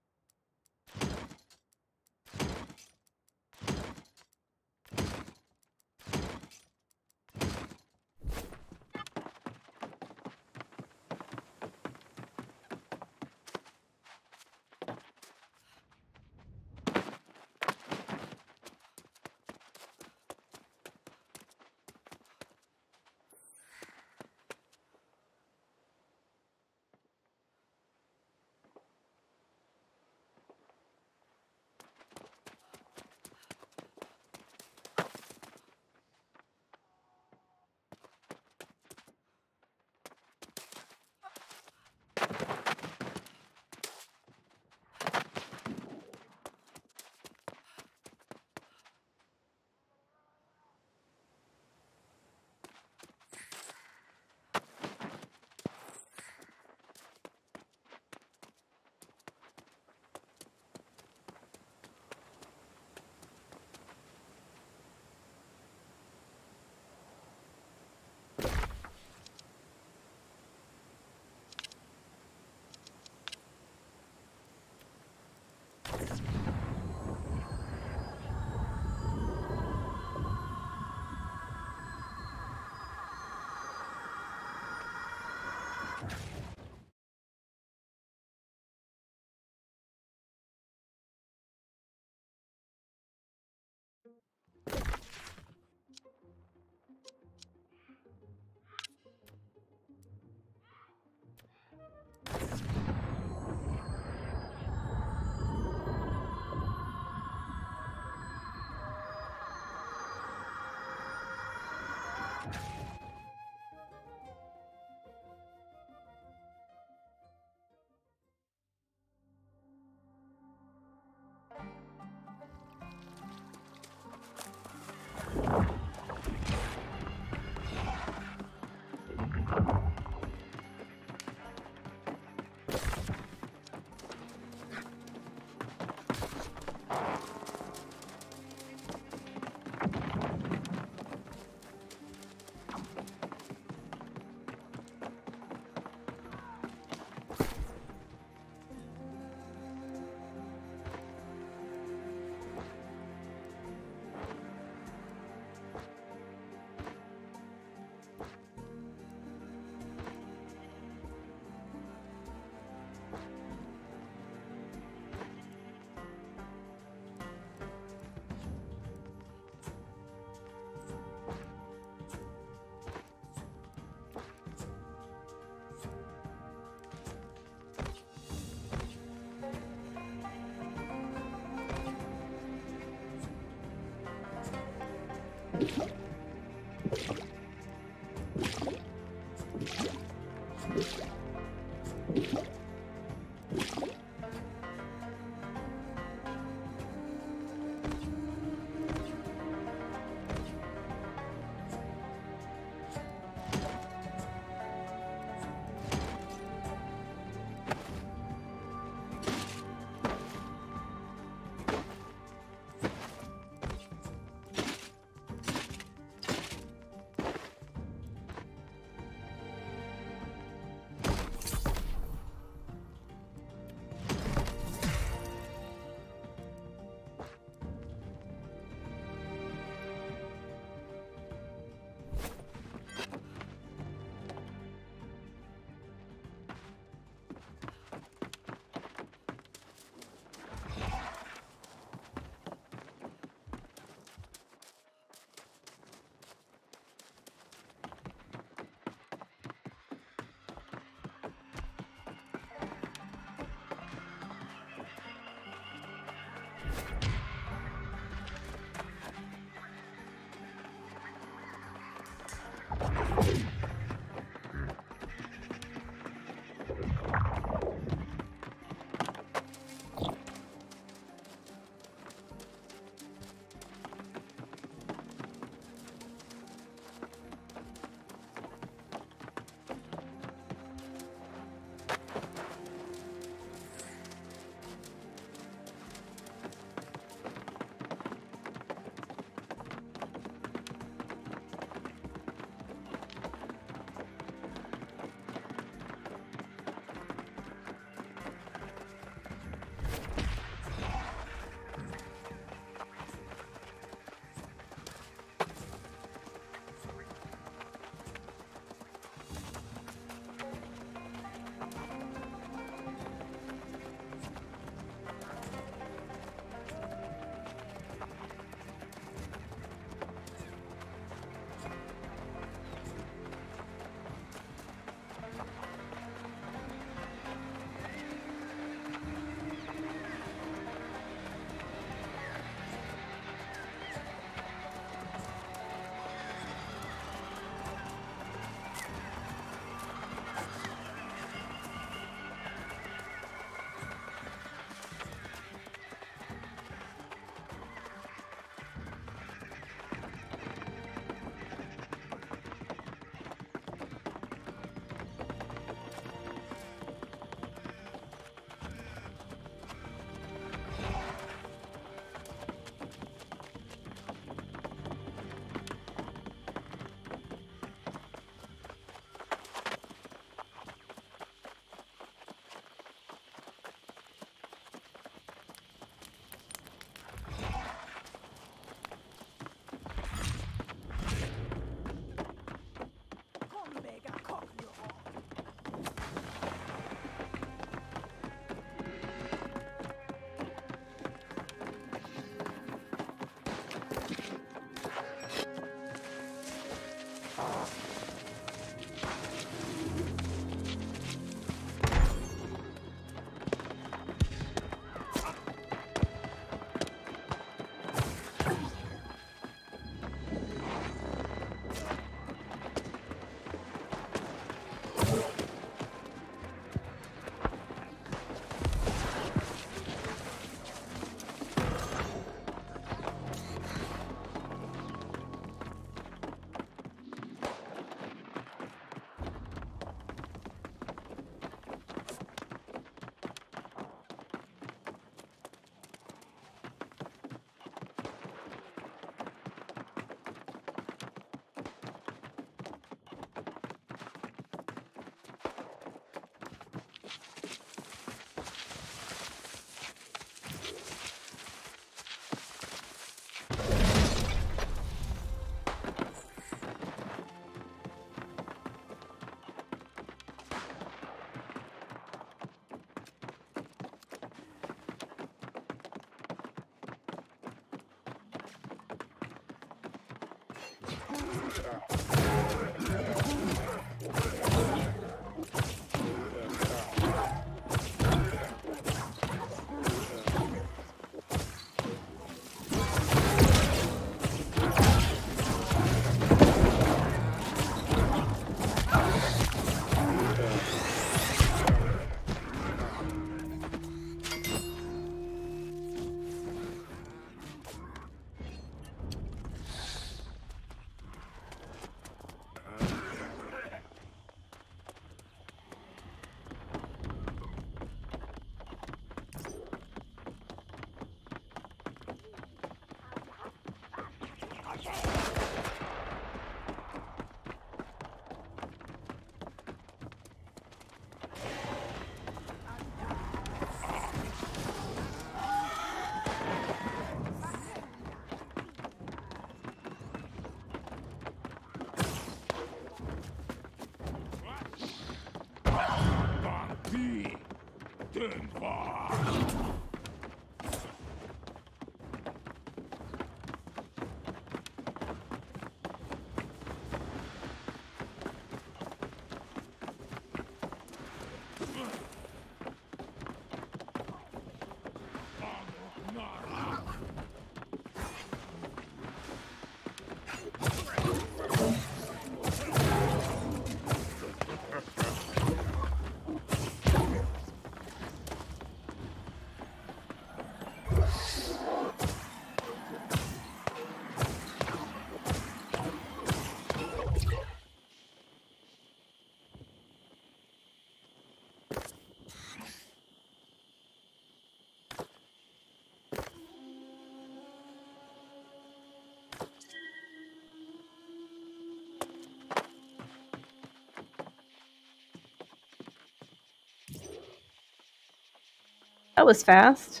C: That was fast.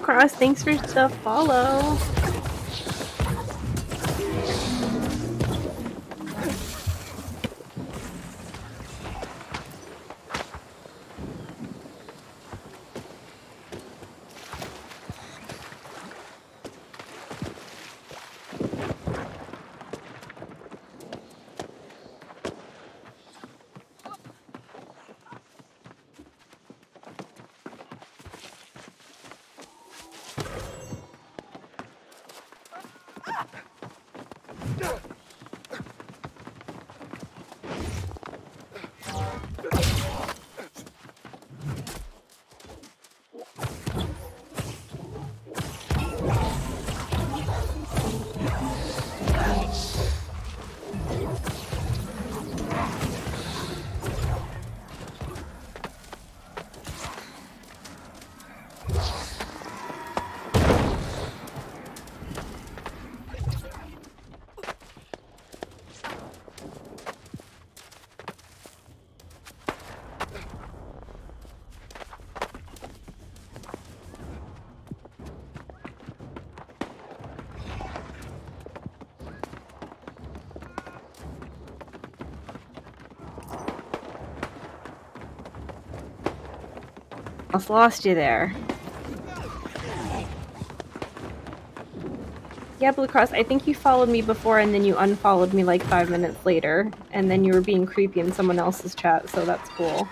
C: Cross, thanks for the follow. Almost lost you there. Yeah, Blue Cross, I think you followed me before and then you unfollowed me like five minutes later. And then you were being creepy in someone else's chat, so that's cool.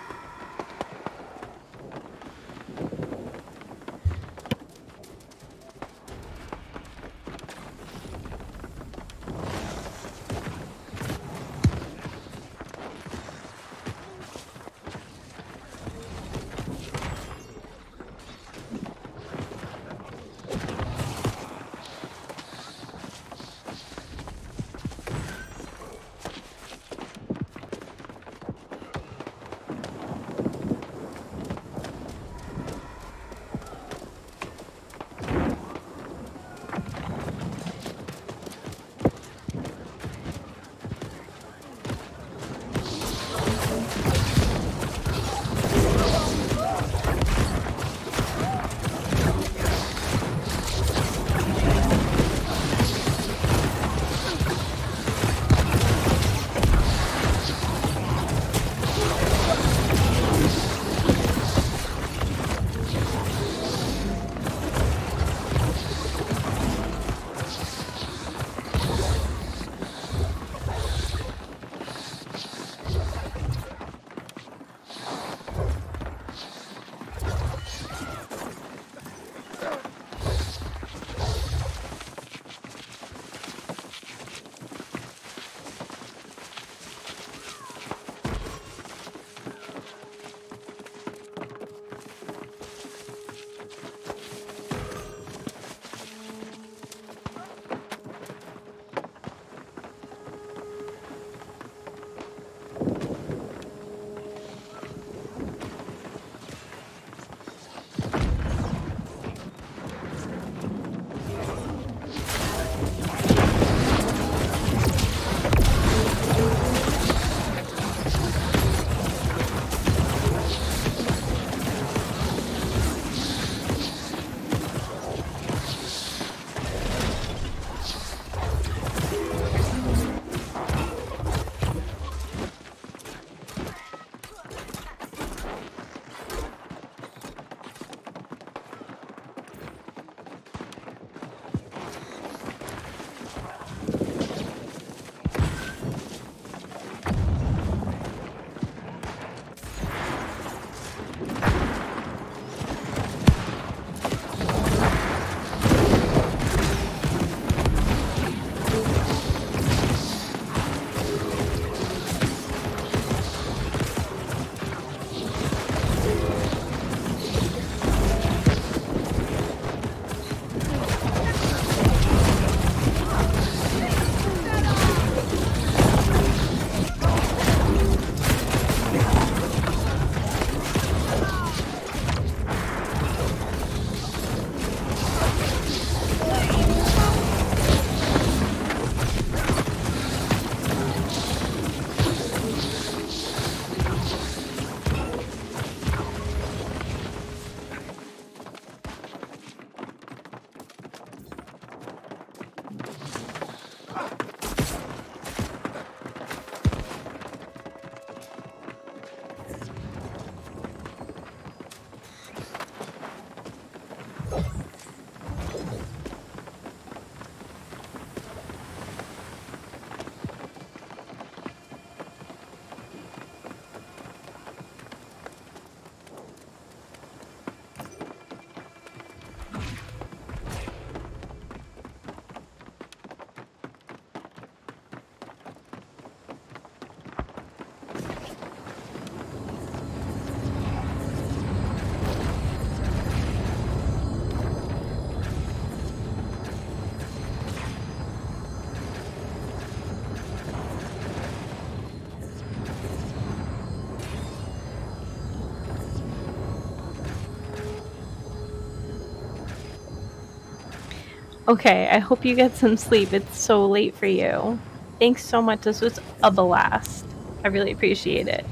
C: Okay, I hope you get some sleep. It's so late for you. Thanks so much. This was a blast. I really appreciate it.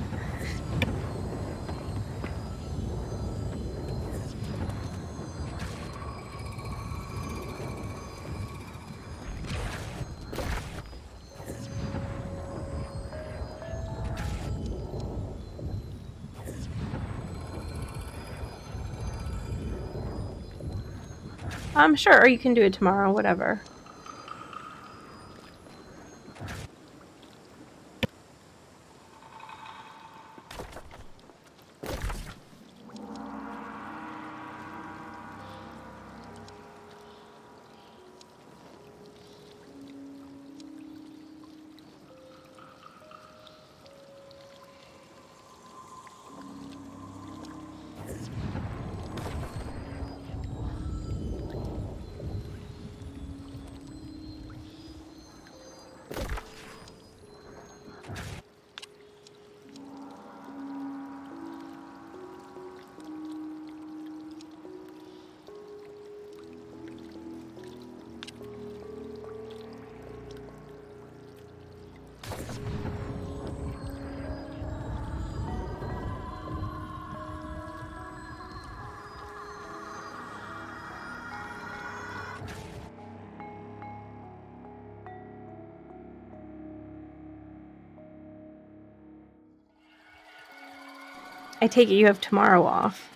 C: I'm sure, or you can do it tomorrow, whatever. I take it you have tomorrow off.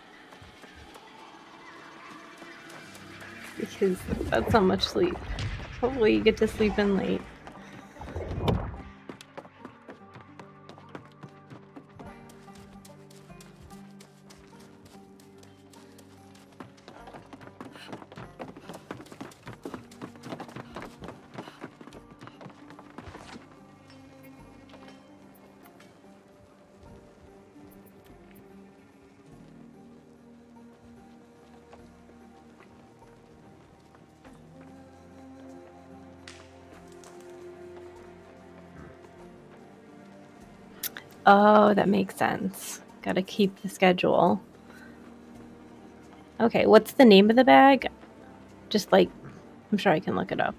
C: Because that's not much sleep. Hopefully you get to sleep in late. Oh, that makes sense. Gotta keep the schedule. Okay, what's the name of the bag? Just like, I'm sure I can look it up.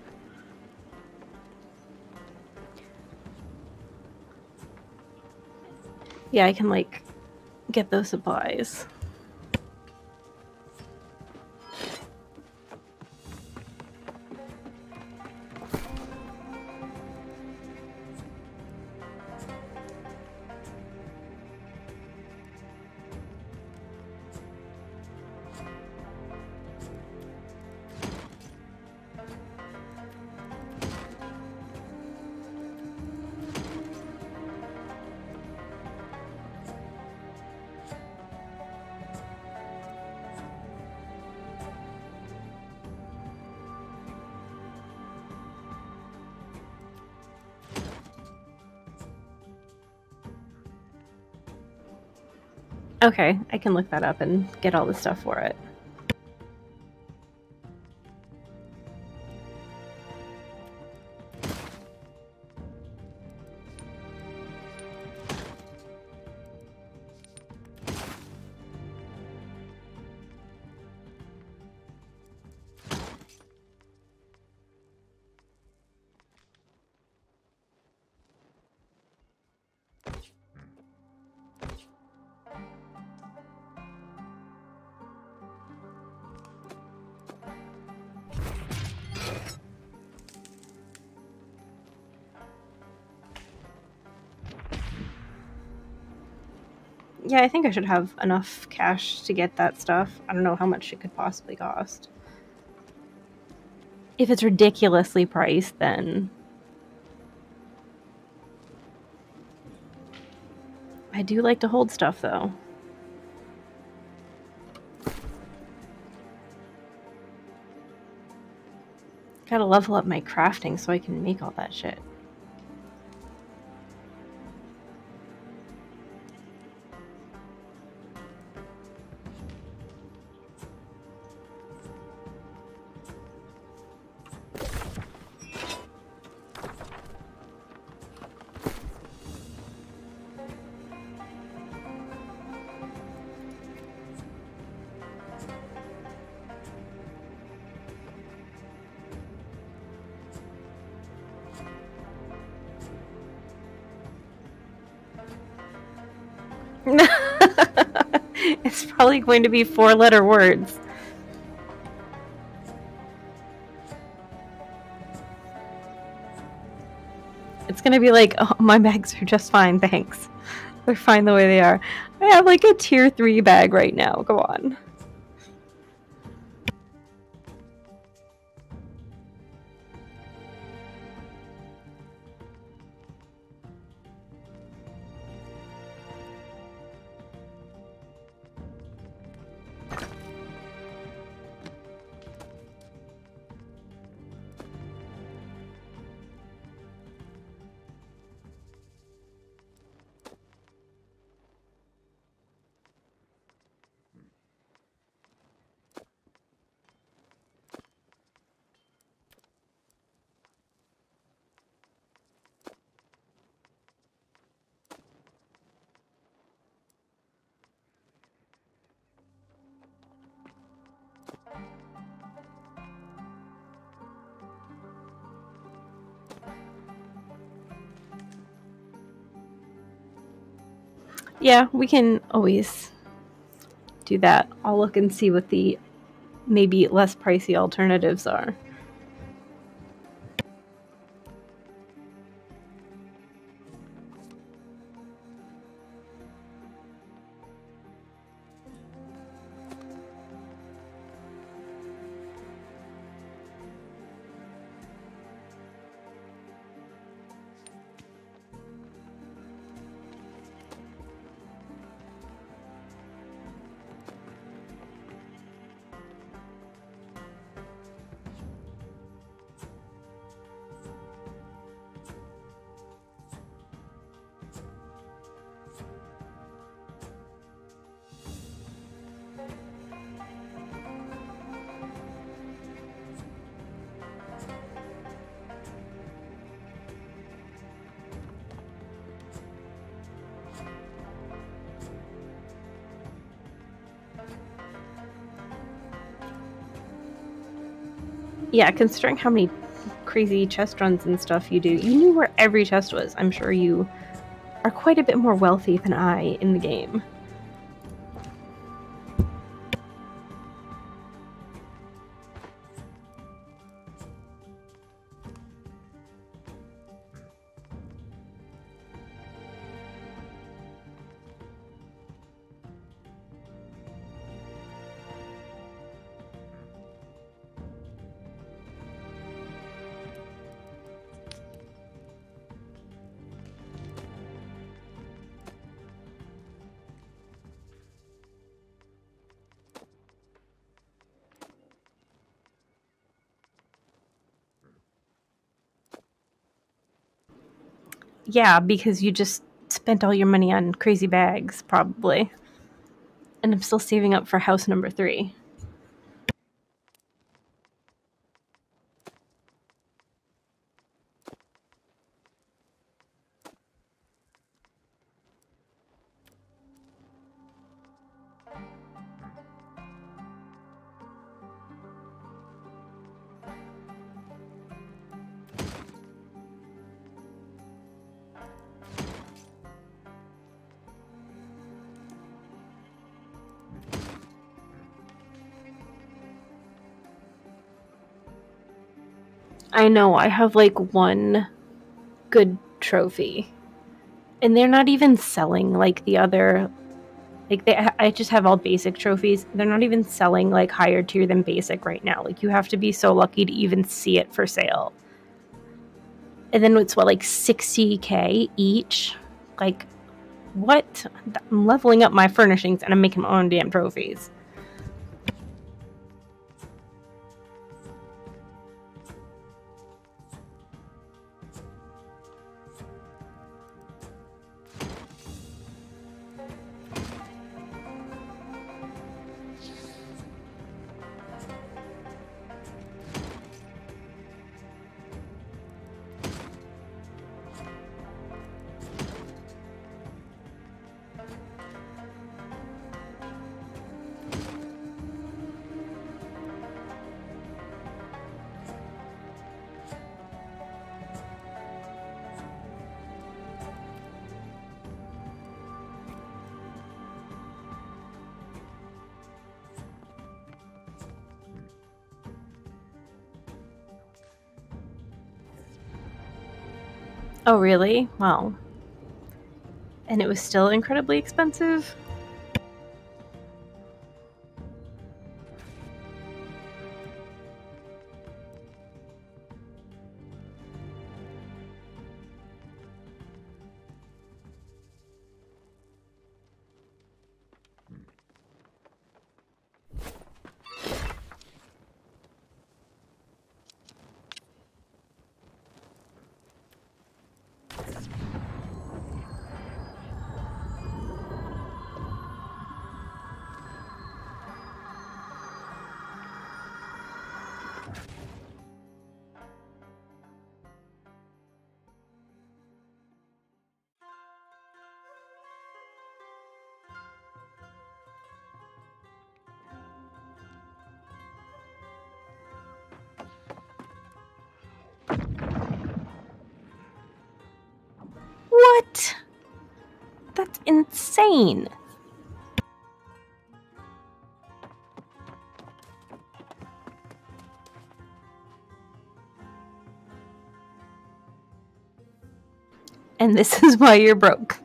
C: Yeah, I can like get those supplies. Okay, I can look that up and get all the stuff for it. Yeah, I think I should have enough cash to get that stuff. I don't know how much it could possibly cost. If it's ridiculously priced, then I do like to hold stuff, though. Gotta level up my crafting so I can make all that shit. It's probably going to be four-letter words. It's gonna be like, oh, my bags are just fine, thanks. They're fine the way they are. I have like a tier three bag right now, go on. Yeah, we can always do that. I'll look and see what the maybe less pricey alternatives are. Yeah, considering how many crazy chest runs and stuff you do, you knew where every chest was. I'm sure you are quite a bit more wealthy than I in the game. Yeah, because you just spent all your money on crazy bags, probably. And I'm still saving up for house number three. I know, I have like one good trophy. And they're not even selling like the other Like they, I just have all basic trophies. They're not even selling like higher tier than basic right now. Like you have to be so lucky to even see it for sale. And then it's what, like sixty K each? Like, what? I'm leveling up my furnishings and I'm making my own damn trophies. Oh, really? Wow. And it was still incredibly expensive? What? That's insane. And this is why you're broke.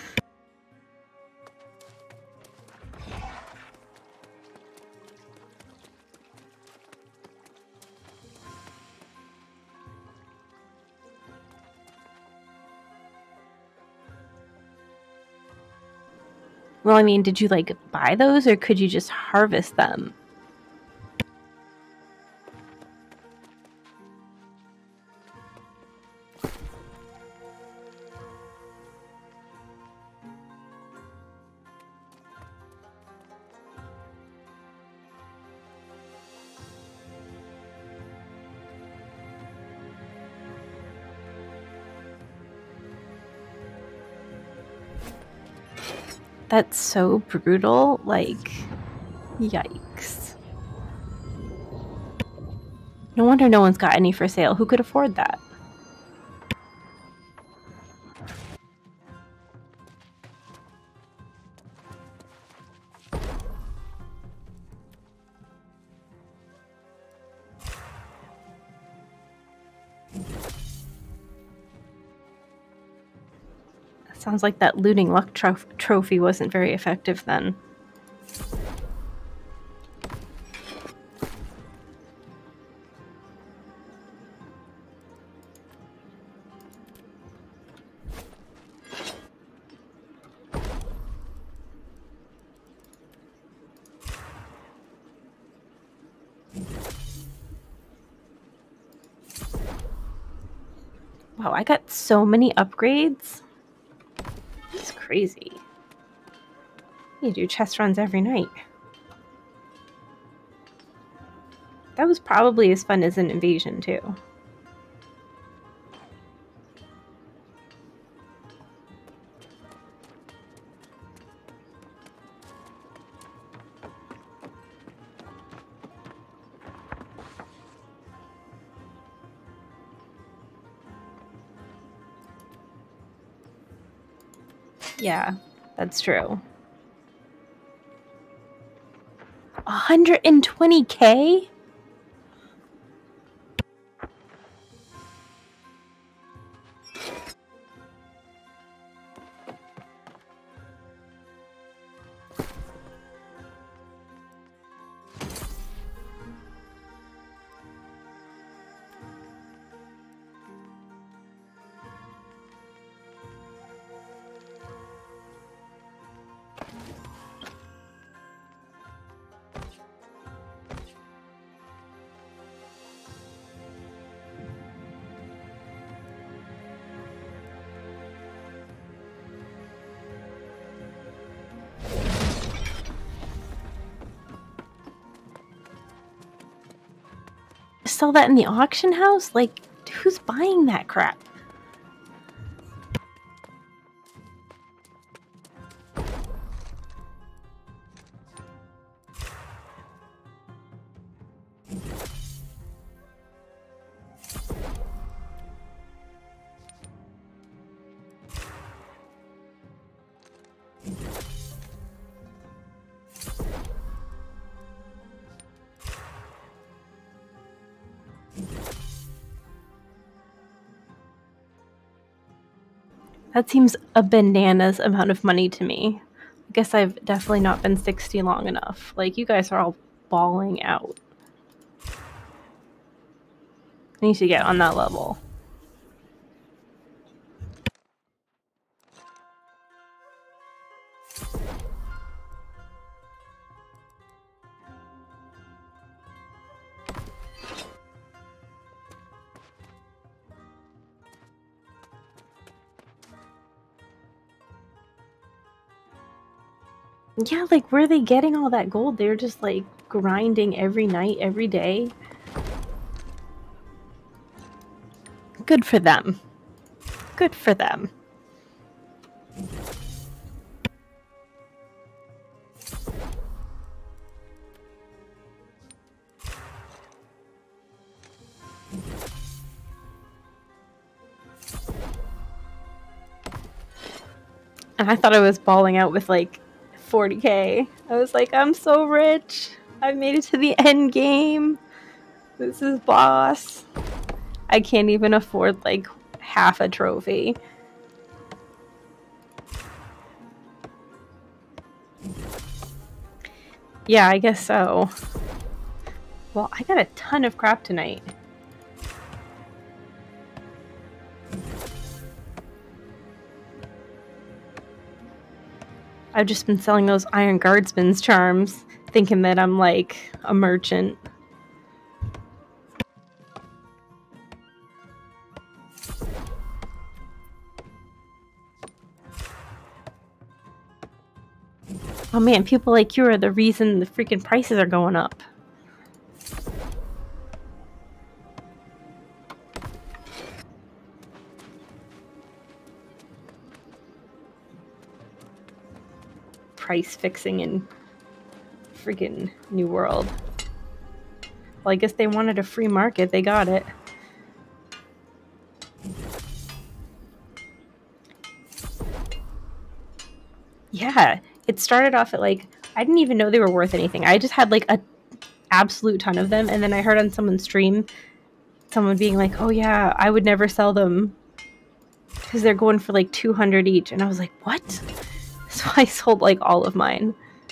C: Well, I mean, did you, like, buy those, or could you just harvest them? That's so brutal. Like, yikes. No wonder no one's got any for sale. Who could afford that? Sounds like that looting luck tro trophy wasn't very effective then. Wow, I got so many upgrades. It's crazy. You do chest runs every night. That was probably as fun as an invasion, too. Yeah, that's true. one hundred twenty K? just sell that in the auction house? Like, who's buying that crap? That seems a bananas amount of money to me. I guess I've definitely not been sixty long enough. Like, you guys are all bawling out. I need to get on that level. Yeah, like, where are they getting all that gold? They're just, like, grinding every night, every day. Good for them. Good for them. And I thought I was balling out with, like, forty K. I was like, I'm so rich. I've made it to the end game. This is boss. I can't even afford, like, half a trophy. Yeah, I guess so. Well, I got a ton of crap tonight. I've just been selling those Iron Guardsman's charms, thinking that I'm like a merchant. Oh man, people like you are the reason the freaking prices are going up. Price fixing in freaking New World. Well, I guess they wanted a free market. They got it. Yeah, it started off at like, I didn't even know they were worth anything. I just had like a absolute ton of them, and then I heard on someone's stream someone being like, oh yeah, I would never sell them because they're going for like two hundred each. And I was like, what? So I sold like all of mine.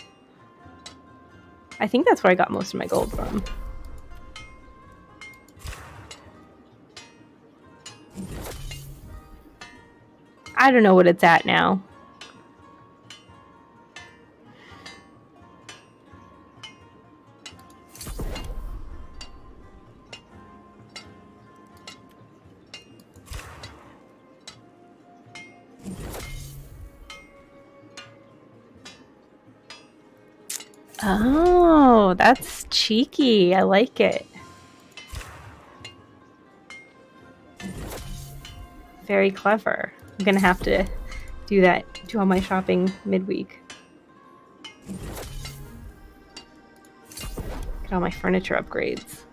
C: I think that's where I got most of my gold from. I don't know what it's at now. Oh, that's cheeky. I like it. Very clever. I'm gonna have to do that, do all my shopping midweek. Get all my furniture upgrades.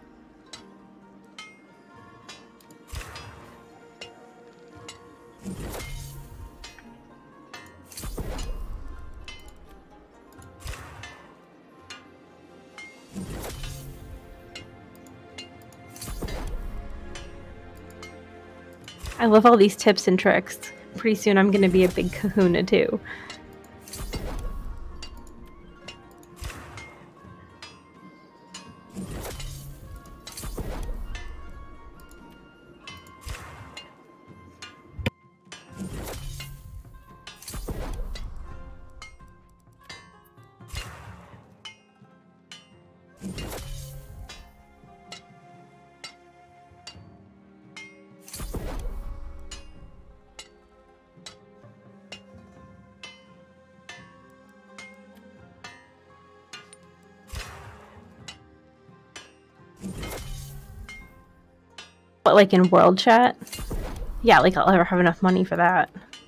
C: I love all these tips and tricks. Pretty soon I'm going to be a big kahuna too. But like in world chat? Yeah, like I'll ever have enough money for that.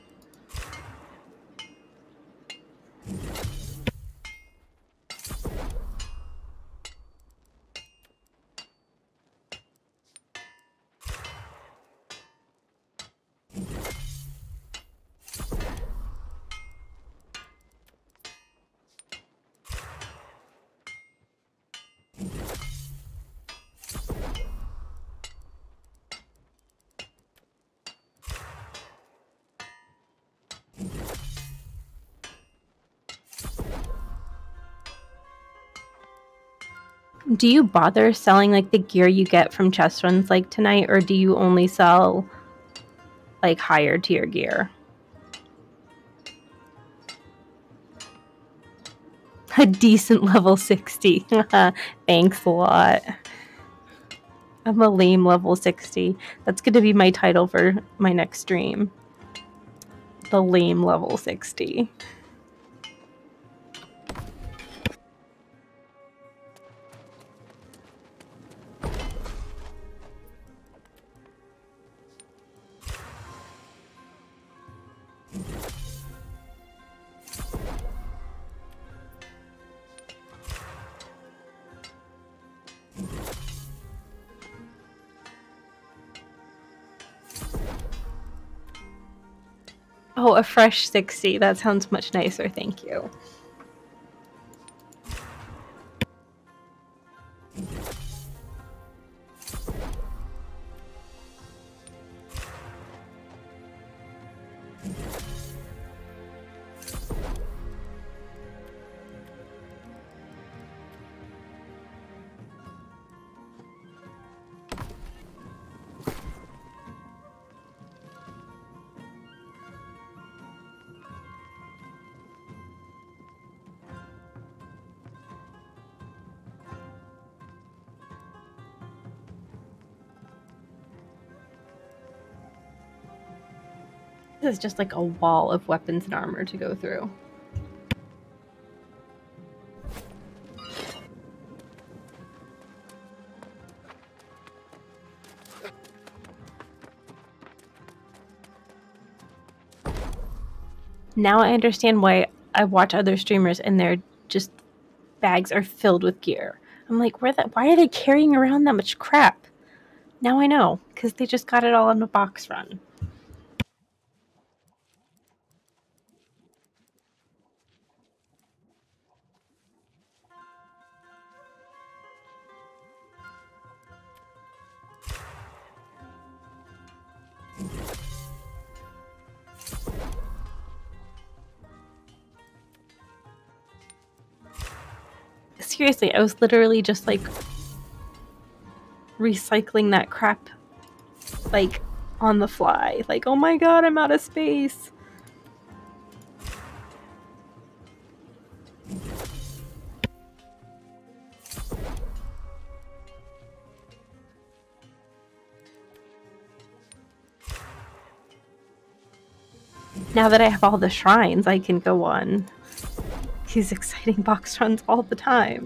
C: Do you bother selling like the gear you get from chest runs like tonight, or do you only sell like higher tier gear? A decent level sixty. Thanks a lot. I'm a lame level sixty. That's going to be my title for my next stream. The lame level sixty. Oh, a fresh sixty. That sounds much nicer, thank you. This is just like a wall of weapons and armor to go through. Now I understand why I watch other streamers and their just bags are filled with gear. I'm like, where that? Why are they carrying around that much crap? Now I know, because they just got it all on a box run. Seriously, I was literally just like recycling that crap like on the fly. Like, oh my god, I'm out of space. Now that I have all the shrines, I can go on these exciting box runs all the time.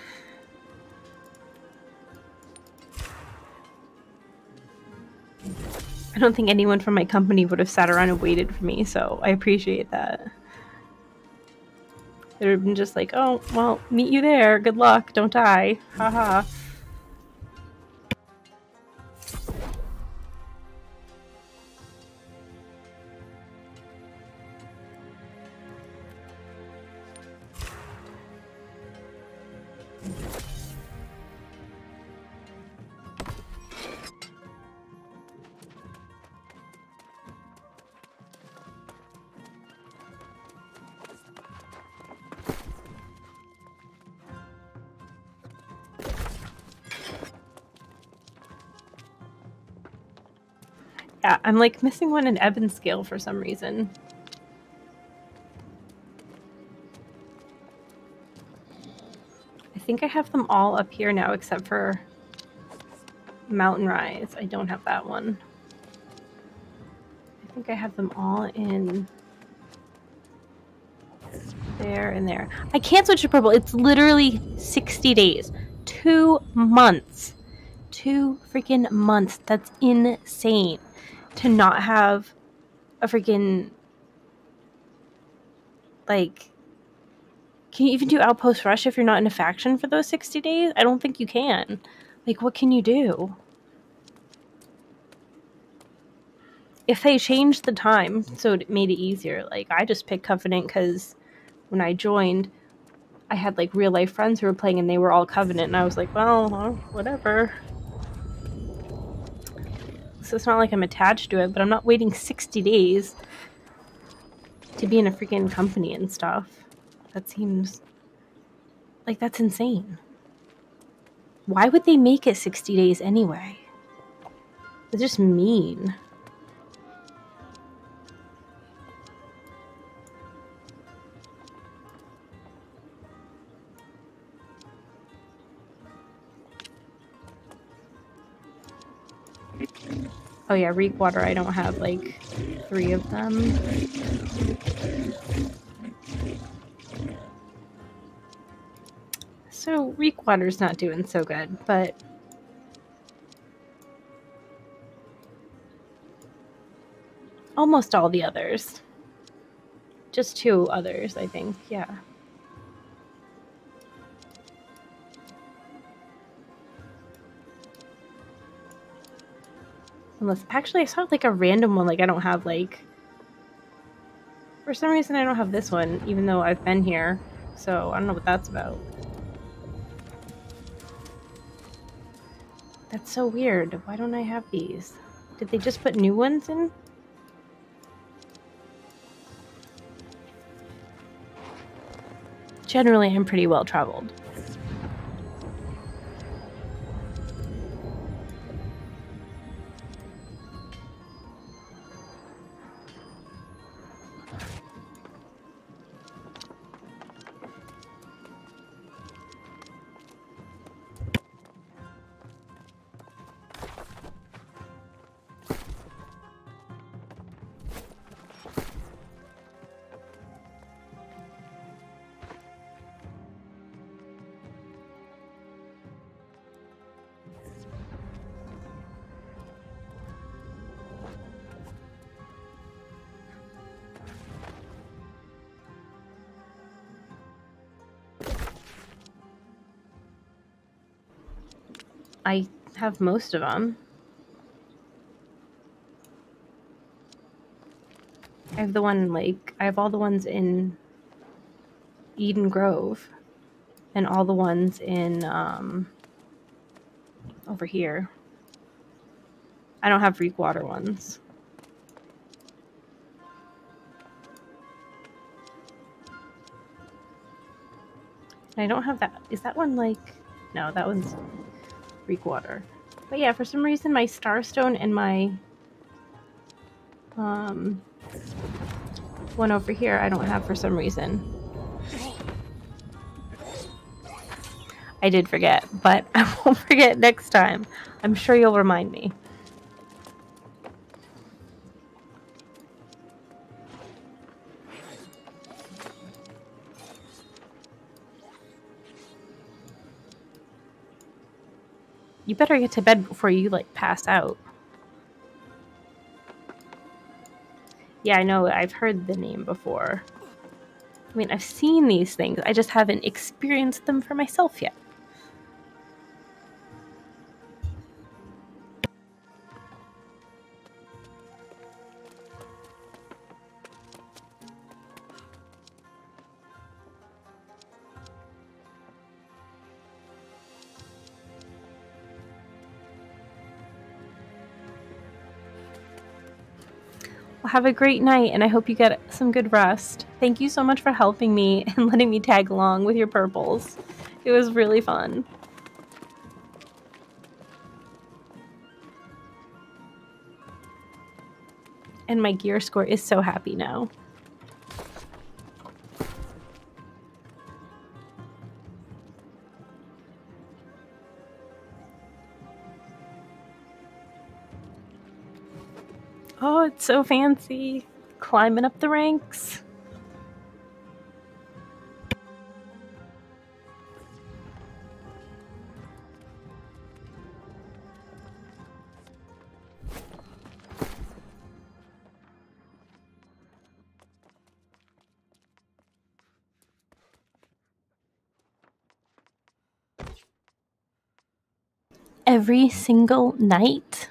C: I don't think anyone from my company would have sat around and waited for me, so I appreciate that. They would have been just like, oh, well, meet you there. Good luck. Don't die. Haha. Yeah, I'm like missing one in Ebon Scale for some reason. I think I have them all up here now except for Mountain Rise. I don't have that one. I think I have them all in there and there. I can't switch to purple. It's literally sixty days. Two months. Two freaking months. That's insane. To not have a freaking, like, can you even do Outpost Rush if you're not in a faction for those sixty days? I don't think you can. Like, what can you do? If they changed the time so it made it easier, like, I just picked Covenant because when I joined, I had, like, real-life friends who were playing and they were all Covenant, and I was like, well, whatever. So it's not like I'm attached to it, but I'm not waiting sixty days to be in a freaking company and stuff. That seems... like, that's insane. Why would they make it sixty days anyway? It's just mean. Oh yeah, Reek Water, I don't have like three of them. So Reek Water's not doing so good, but almost all the others. Just two others, I think, yeah. Unless, actually, I saw like a random one, like I don't have like, for some reason I don't have this one, even though I've been here, so I don't know what that's about. That's so weird. Why don't I have these? Did they just put new ones in? Generally, I'm pretty well traveled. I have most of them. I have the one, like, I have all the ones in Eden Grove and all the ones in, um, over here. I don't have Reek Water ones. I don't have that. Is that one, like, no, that one's Reek Water. But yeah, for some reason my Starstone and my um one over here I don't have for some reason. I did forget, but I won't forget next time. I'm sure you'll remind me. You better get to bed before you, like, pass out. Yeah, I know. I've heard the name before. I mean, I've seen these things. I just haven't experienced them for myself yet. Well, have a great night, and I hope you get some good rest. Thank you so much for helping me and letting me tag along with your purples. It was really fun. And my gear score is so happy now. Oh, it's so fancy. Climbing up the ranks. every single night?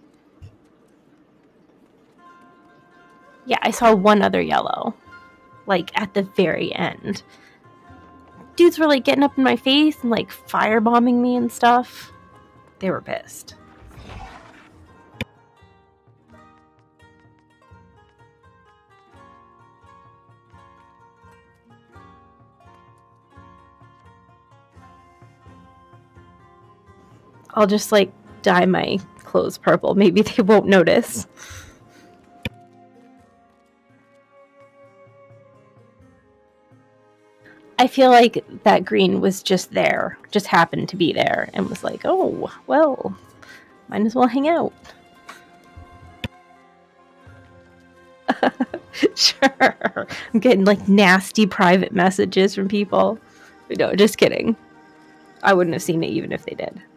C: Yeah, I saw one other yellow, like at the very end. Dudes were like getting up in my face and like firebombing me and stuff. They were pissed. I'll just like dye my clothes purple. Maybe they won't notice. I feel like that green was just there, just happened to be there, and was like, oh, well, might as well hang out. Sure. I'm getting like nasty private messages from people. No, just kidding. I wouldn't have seen it even if they did.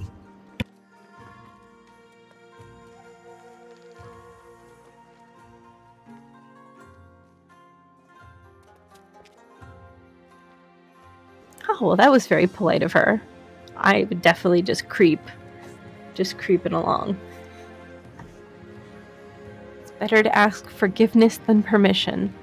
C: Oh, well, that was very polite of her. I would definitely just creep. Just creeping along. It's better to ask forgiveness than permission.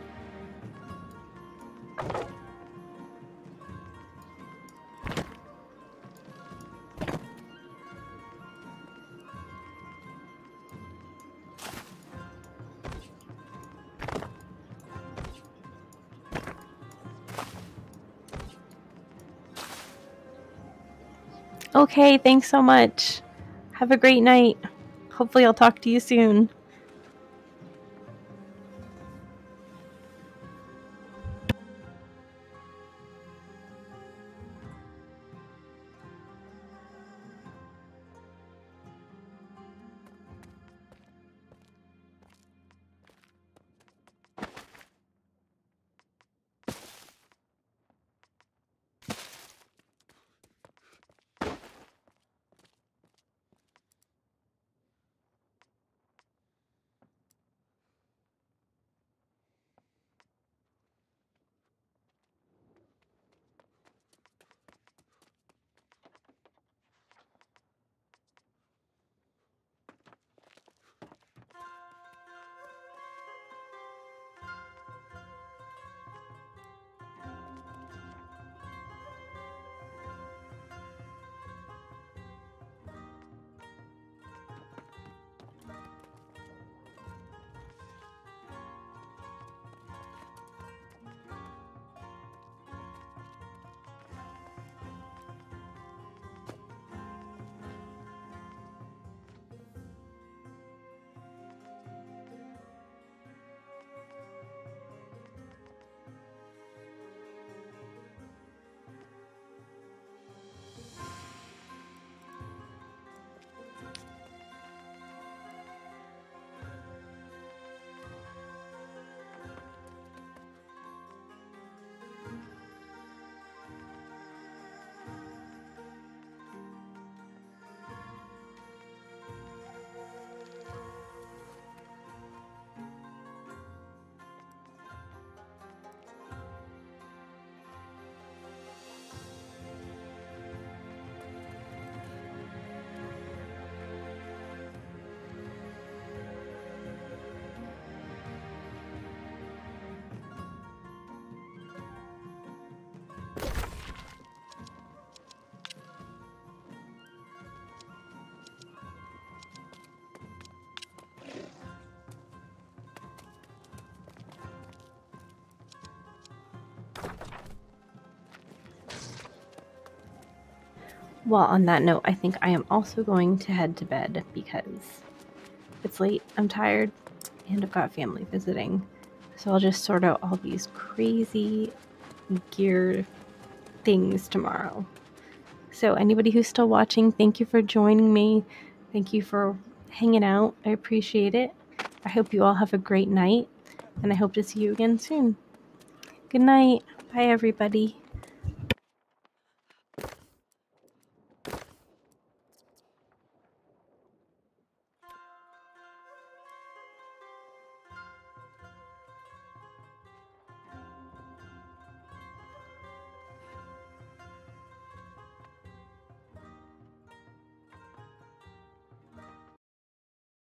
C: Okay, thanks so much. Have a great night. Hopefully I'll talk to you soon. Well, on that note, I think I am also going to head to bed because it's late, I'm tired, and I've got family visiting. So I'll just sort out all these crazy gear things tomorrow. So anybody who's still watching, thank you for joining me. Thank you for hanging out. I appreciate it. I hope you all have a great night, and I hope to see you again soon. Good night. Bye, everybody.